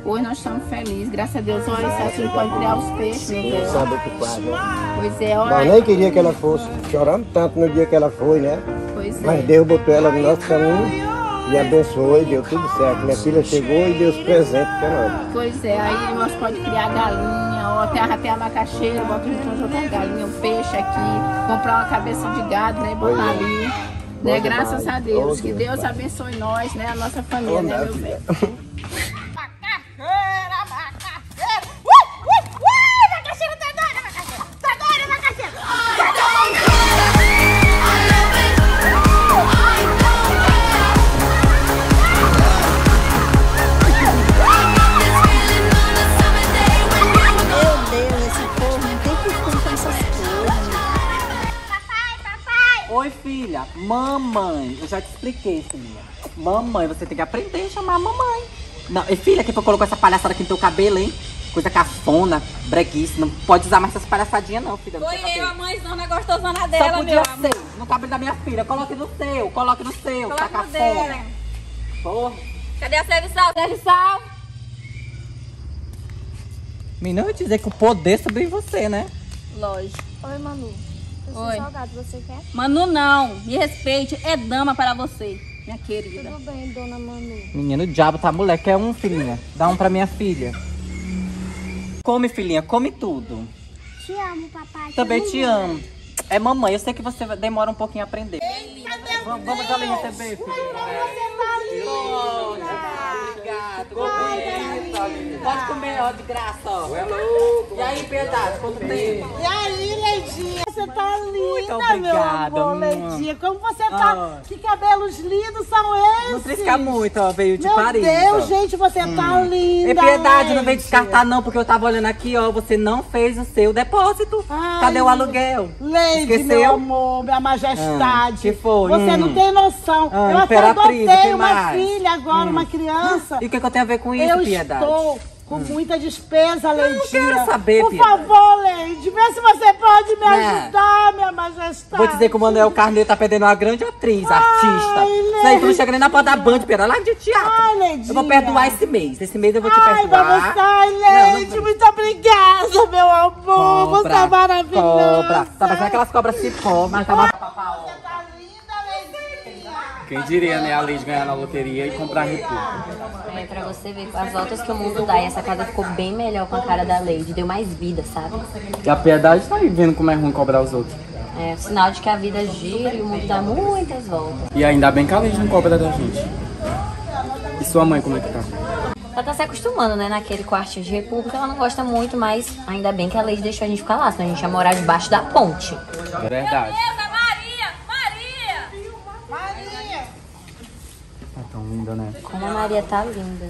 Hoje nós estamos felizes, graças a Deus. Olha, se assim pode criar os peixes, meu Deus. Sabe o que faz, né? Pois é, olha. Nós nem queria que ela fosse. Choramos tanto no dia que ela foi, né? Pois é. Mas Deus botou ela no nosso caminho e abençoou e deu tudo certo. Minha filha chegou e deu os presentes para nós. Pois é, aí nós podemos criar galinha, ou até até a macaxeira, bota junto outra galinha, um peixe aqui, comprar uma cabeça de gado, né? E botar ali. Né? Graças a Deus. Que Deus abençoe nós, né? A nossa família, né, meu velho? Oi, filha. Mamãe. Eu já te expliquei, filha. Mamãe, você tem que aprender a chamar a mamãe. Não, e filha, quem foi colocou essa palhaçada aqui no teu cabelo, hein? Coisa cafona, breguice. Não pode usar mais essas palhaçadinhas, não, filha. Foi eu, a mãezão, não gostou dela, Só podia meu ser. amor. No cabelo da minha filha. Coloque no seu, coloque no seu. Coloque tá no cafona. dela. Porra. Cadê a serviçal? Serviçal? Menina, eu ia dizer que o poder sobre você, né? Lógico. Oi, Manu. Oi. Salgado, você quer? Manu, não. Me respeite. É dama para você, minha querida. Tudo bem, dona Manu. Menino, o diabo tá moleque. É um, filhinha. Dá um pra minha filha. Come, filhinha. Come tudo. Te amo, papai. Também amo te muito. amo. É mamãe. Eu sei que você demora um pouquinho a aprender. Vamos, vamos ali receber, filhinha. Pode comer, ó, de graça, ó. E aí, Piedade, quanto tempo? E aí, Leidinha? Você tá linda, obrigada, meu amor, minha. Leidinha. Como você tá? Ah. Que cabelos lindos são esses? Não trisca muito, ó. Veio de Meu Paris. Deus, ó. gente, você tá linda. E Piedade, não Leide. vem descartar não, porque eu tava olhando aqui, ó. Você não fez o seu depósito. Ai, Cadê o aluguel? Leide, Esqueceu? meu amor, minha majestade. Ah, que foi? Você Hum. não tem noção. Ah, eu até imperatriz, o adotei que uma mais? filha agora, Hum. uma criança. E o que, que eu tenho a ver com isso, eu Piedade? estou com muita despesa, Leidinha. não quero saber, Por Piedade. favor, Leide, vê se você pode me Não. ajudar, minha majestade. Vou dizer que o Manuel Carneiro tá perdendo uma grande atriz, artista. Isso aí, tu não chega nem na porta da Band, Piedade. Lá de teatro. Ai, Leidinha. Eu vou perdoar esse mês. Esse mês eu vou te Ai, perdoar. vamos sair, Leide. Muito obrigada, meu amor. Você é maravilhosa. Cobra. Tá parecendo aquelas cobras cipó, mas tá uma... Quem diria, né, a Leide ganhar na loteria e comprar a República. É pra você ver as voltas que o mundo dá. E essa casa ficou bem melhor com a cara da Leide. Deu mais vida, sabe? E a Piedade tá aí vendo como é ruim cobrar os outros. É sinal de que a vida gira e o mundo dá muitas voltas. E ainda bem que a Leide não cobra da gente. E sua mãe, como é que tá? Ela tá se acostumando, né, naquele quartinho de República. Ela não gosta muito, mas ainda bem que a Leide deixou a gente ficar lá. Senão a gente ia morar debaixo da ponte. É verdade. Tá tão linda, né? Como a Maria tá linda.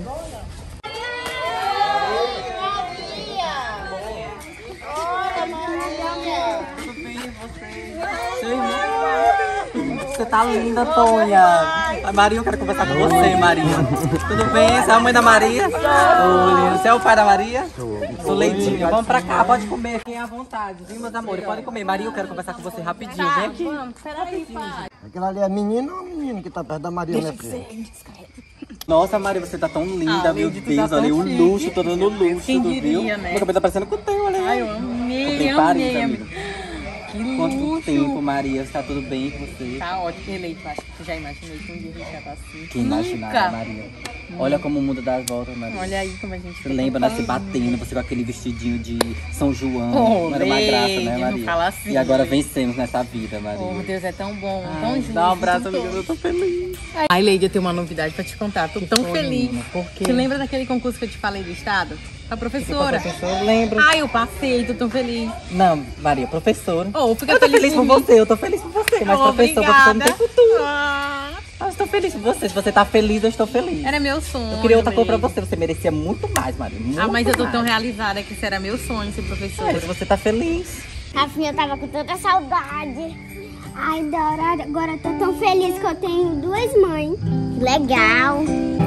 Você tá linda, Tonha. A Maria, eu quero conversar com você, Maria. Tudo bem? Você é a mãe da Maria? Oi. Você é o pai da Maria? Sou Leidinha. Vamos pra cá, pode comer aqui à vontade, viu, meus amores? Podem comer. Maria, eu quero conversar com você rapidinho. Vem aqui. Aquela ali é menina ou menino que tá perto da Maria, né, filha? Nossa, Maria, você tá tão linda, Ah, meu Leide, tu Deus. tá olha aí, tão o chique. luxo, tô dando luxo, Quem tu diria, viu? né? Meu cabelo tá parecendo com o teu, olha aí. Ai, eu amei, Comprei em amei, Paris, amei. amiga. Que Quanto luxo. tempo, Maria? Está tudo bem com você? Tá ótimo, Leite. Eu acho que tu já imaginou que um dia a gente ia estar assim. Quem imaginava, Nunca. Maria? Olha como o mundo dá as voltas, Maria. Olha aí como a gente Você fica lembra, tão nós se batendo, você com aquele vestidinho de São João. Oh, Não era uma graça, Leide, né, não Maria? fala assim. E agora vencemos nessa vida, Maria. Oh, Deus, é tão bom, Ai, tão justo. dá um abraço, tão- amiga, eu tô feliz. Ai, Leide, eu tenho uma novidade pra te contar. Tô tão foi, feliz. menina? Por quê? Você lembra daquele concurso que eu te falei do Estado? A professora. Que professora? Eu lembro. Ai, eu passei, tô tão feliz. Não, Maria, professora. Oh, fica eu tô feliz feliz por comigo. você, eu tô feliz por você. Mas Oh, professor, obrigada. professor não tem futuro. Ah, Eu estou feliz por você. Se você tá feliz, eu estou feliz. era meu sonho. Eu queria outra coisa pra Leide. você. Você merecia muito mais, Maria. Muito Ah, mas eu tô mais. tão realizada que isso era meu sonho ser professora. Mas você tá feliz. Rafinha, eu tava com tanta saudade. Ai, Dora, agora eu tô tão feliz que eu tenho duas mães. Legal.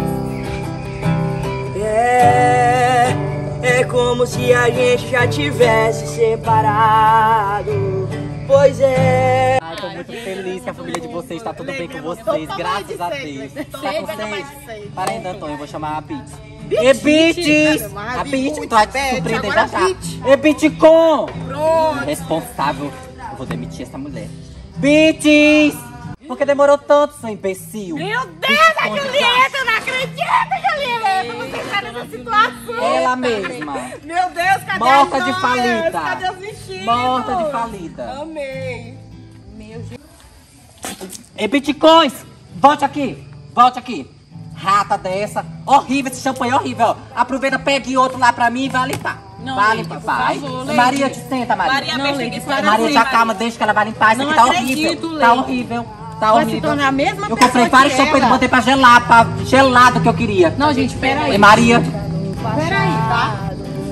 É, é como se a gente já tivesse separado. Pois é. Ai, tô muito feliz que a família de vocês tá tudo bem com vocês. Graças a Deus. Tá com Seis, seis? seis. Para ainda, Antônio. Eu vou chamar a pizza. E Bites! A Bites, tu vai te surpreender já já. E Bitcom! Responsável. Eu vou demitir essa mulher. Bites! Por que demorou tanto, seu imbecil? Meu Deus, a Julieta, eu não acredito, Julieta! Você está nessa situação! Ela mesma. Meu Deus, cadê Morta as de joias? falida. Cadê os vestidos? Morta de falida. Amei. Meu Deus. E Bitcoins! Volte aqui! Volte aqui! Rata dessa! Horrível, esse shampoo é horrível! Ó. Aproveita, pegue outro lá pra mim e vai limpar. Não, vai Leide, limpar, por vai. favor, Leide. Maria, te senta, Maria. Maria, não, Leide, para Maria, assim, já Maria. calma, deixa que ela vai limpar. Isso Não aqui tá acredito, horrível. Leide. Tá horrível. Tá Vai horrível. se tornar a mesma Eu pessoa comprei vários que shampoos e ela. botei pra gelar, pra gelado que eu queria. Não, gente, peraí. E Maria. Peraí, tá?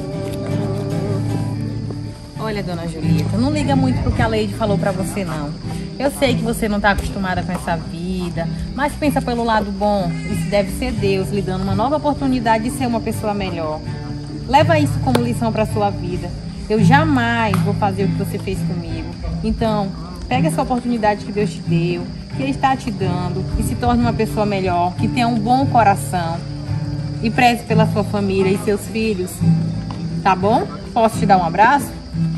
Olha, dona Julieta, não liga muito pro que a Leide falou pra você, não. Eu sei que você não tá acostumada com essa vida, mas pensa pelo lado bom. Isso deve ser Deus lhe dando uma nova oportunidade de ser uma pessoa melhor. Leva isso como lição pra sua vida. Eu jamais vou fazer o que você fez comigo. Então, pega essa oportunidade que Deus te deu, que Ele está te dando, e se torne uma pessoa melhor, que tenha um bom coração. E preze pela sua família e seus filhos. Tá bom? Posso te dar um abraço?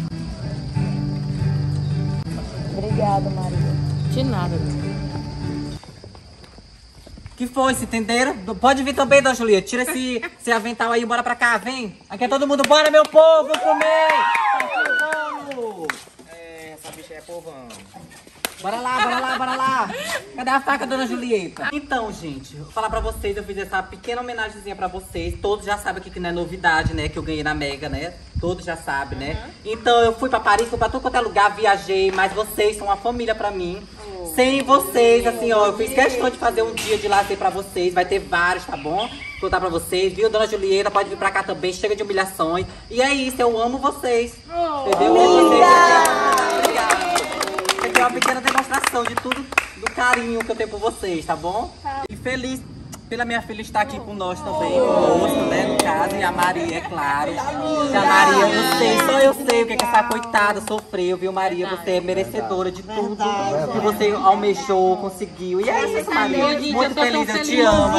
Obrigada, Maria. De nada. Que foi, se entenderam? Pode vir também, dona Julieta. Tira esse, esse avental aí, bora pra cá, vem. Aqui é todo mundo, bora, meu povo, comer! Vamos! É, essa bicha é povão. Bora lá, bora lá, bora lá. Cadê a faca, dona Julieta? Então, gente, vou falar pra vocês, eu fiz essa pequena homenagemzinha pra vocês. Todos já sabem aqui que não é novidade, né? Que eu ganhei na Mega, né? Todos já sabem, né? Então, eu fui pra Paris, fui pra todo quanto é lugar, viajei. Mas vocês são uma família pra mim. Sem vocês, assim, ó, eu fiz questão de fazer um dia de lazer pra vocês. Vai ter vários, tá bom? Vou contar pra vocês, viu? Dona Julieta, pode vir pra cá também. Chega de humilhações. E é isso, eu amo vocês. Entendeu? Obrigada! Isso aqui é uma pequena demonstração de tudo, do carinho que eu tenho por vocês, tá bom? E feliz pela minha filha estar aqui com nós também, conosco, né, no caso, e a Maria, é claro. E a Maria, eu sei, só eu sei o que, é que essa coitada sofreu, viu, Maria? Você é merecedora de tudo que você almejou, conseguiu. E é isso, Maria. Muito feliz, eu te amo.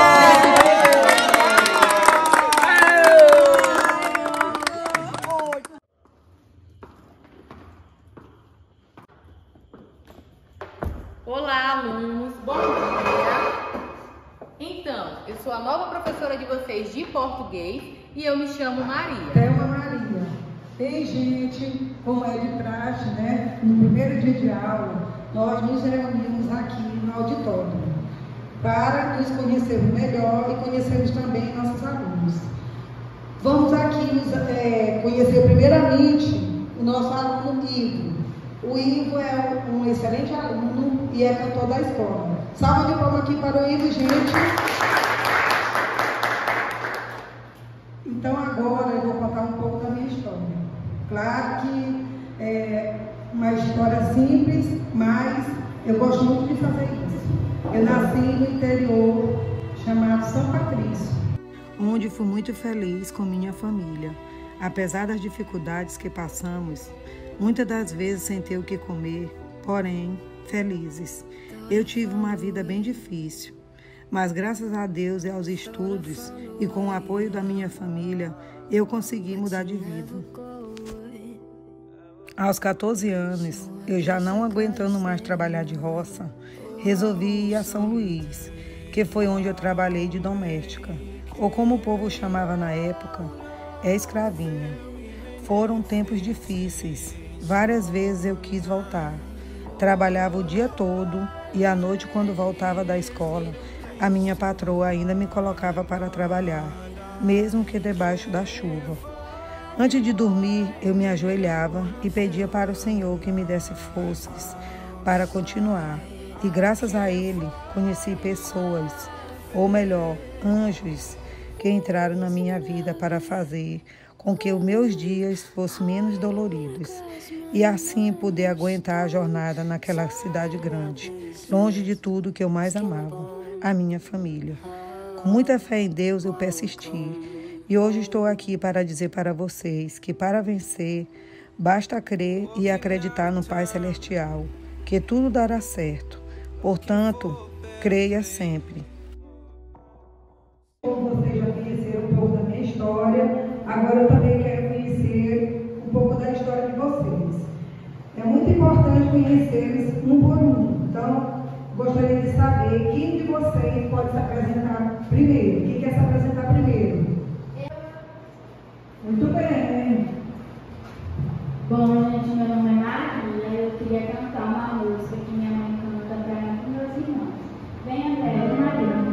Olá, alunos. Bom dia. Então, eu sou a nova professora de vocês de português e eu me chamo Maria. Thelma Maria. Ei, gente, como é de praxe, né? No primeiro dia de aula, nós nos reunimos aqui no auditório para nos conhecermos melhor e conhecermos também nossos alunos. Vamos aqui nos, é, conhecer primeiramente o nosso aluno Ivo. O Ivo é um excelente aluno e é cantor da escola. Salva de palmas aqui para o Ivo, gente. Então agora eu vou contar um pouco da minha história. Claro que é uma história simples, mas eu gosto muito de fazer isso. Eu nasci no interior chamado São Patrício, onde fui muito feliz com minha família. Apesar das dificuldades que passamos, muitas das vezes sem ter o que comer, porém felizes. Eu tive uma vida bem difícil, mas graças a Deus e aos estudos e com o apoio da minha família, eu consegui mudar de vida. Aos quatorze anos, eu já não aguentando mais trabalhar de roça, resolvi ir a São Luís, que foi onde eu trabalhei de doméstica, ou como o povo chamava na época, é escravinha. Foram tempos difíceis, várias vezes eu quis voltar. Trabalhava o dia todo e à noite, quando voltava da escola, a minha patroa ainda me colocava para trabalhar, mesmo que debaixo da chuva. Antes de dormir, eu me ajoelhava e pedia para o Senhor que me desse forças para continuar. E graças a Ele, conheci pessoas, ou melhor, anjos, que entraram na minha vida para fazer com que os meus dias fossem menos doloridos e assim poder aguentar a jornada naquela cidade grande, longe de tudo que eu mais amava, a minha família. Com muita fé em Deus eu persisti e hoje estou aqui para dizer para vocês que para vencer basta crer e acreditar no Pai Celestial, que tudo dará certo. Portanto, creia sempre. Como vocês já conheceram Agora eu também quero conhecer um pouco da história de vocês. É muito importante conhecê-los um por um. Então, gostaria de saber quem de vocês pode se apresentar primeiro. Quem quer se apresentar primeiro? Muito bem. Bom, gente, meu nome é Maria. Eu queria cantar uma música que minha mãe canta para meus irmãos. Vem, André, Maria.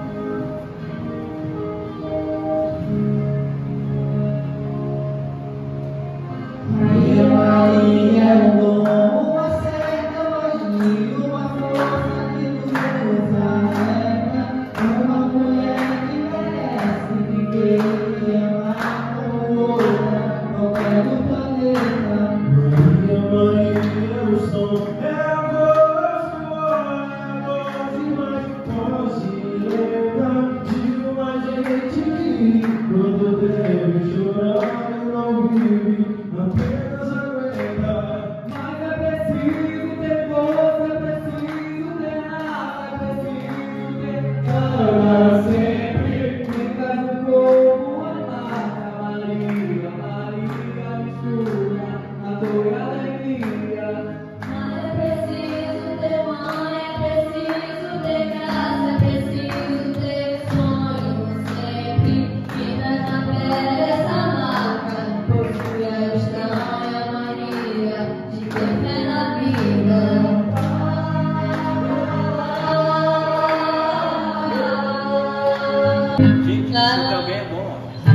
Maria, Maria, o bom, uma certa magia, uma força que nos representa, uma mulher que merece viver e amar como outra, qualquer do planeta. Maria, Maria, o som é a voz do ar, é a voz de mais forte, lenta, de uma gente que, quando deve chorar, não vive. Apenas aguenta, mas é preciso ter força, é preciso ter raça, é preciso ter calma sempre. Fica no corpo a marca, Maria, Maria mistura a dor e a alegria. Mas é preciso ter mãe, é preciso ter graça, é preciso ter sonho sempre. Fica na pele essa marca, possui a estranha mania de ter fé na vida. Gente, isso também é bom.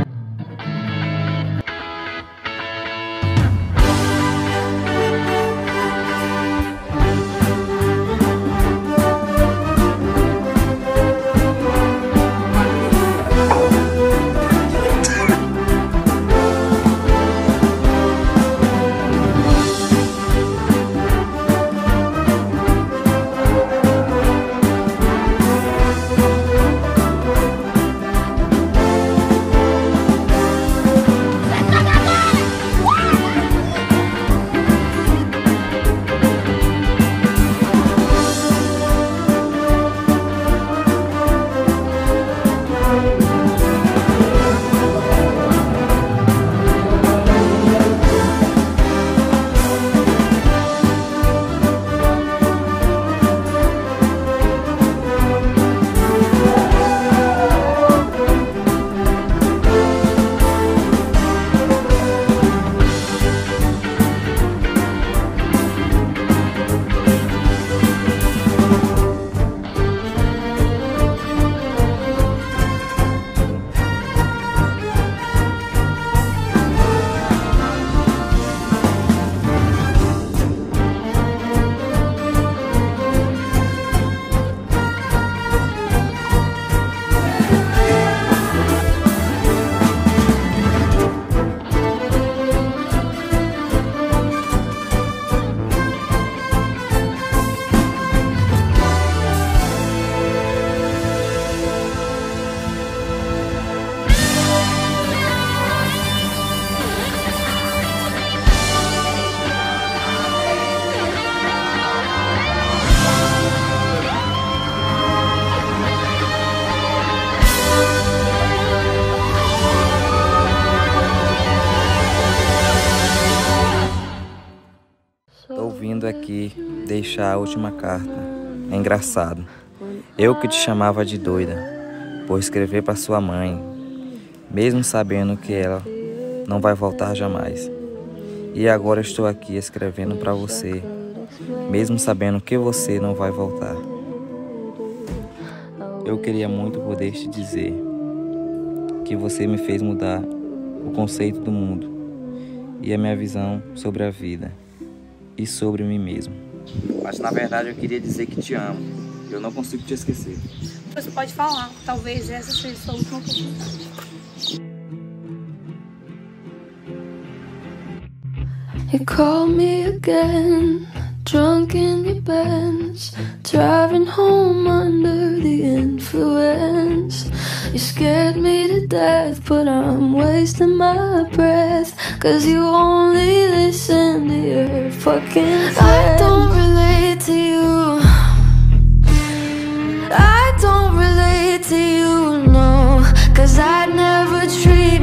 Tô vindo aqui deixar a última carta. É engraçado. Eu que te chamava de doida por escrever para sua mãe, mesmo sabendo que ela não vai voltar jamais. E agora estou aqui escrevendo para você, mesmo sabendo que você não vai voltar. Eu queria muito poder te dizer que você me fez mudar o conceito do mundo e a minha visão sobre a vida e sobre mim mesmo. Mas na verdade eu queria dizer que te amo. Eu não consigo te esquecer. Você pode falar, talvez essa seja a sua última oportunidade. You call me again, drunk in your Benz, driving home under the influence. You scared me to death, but I'm wasting my breath, cause you only listen to your fucking friends. I don't relate to you, I don't relate to you, no, cause I'd never treat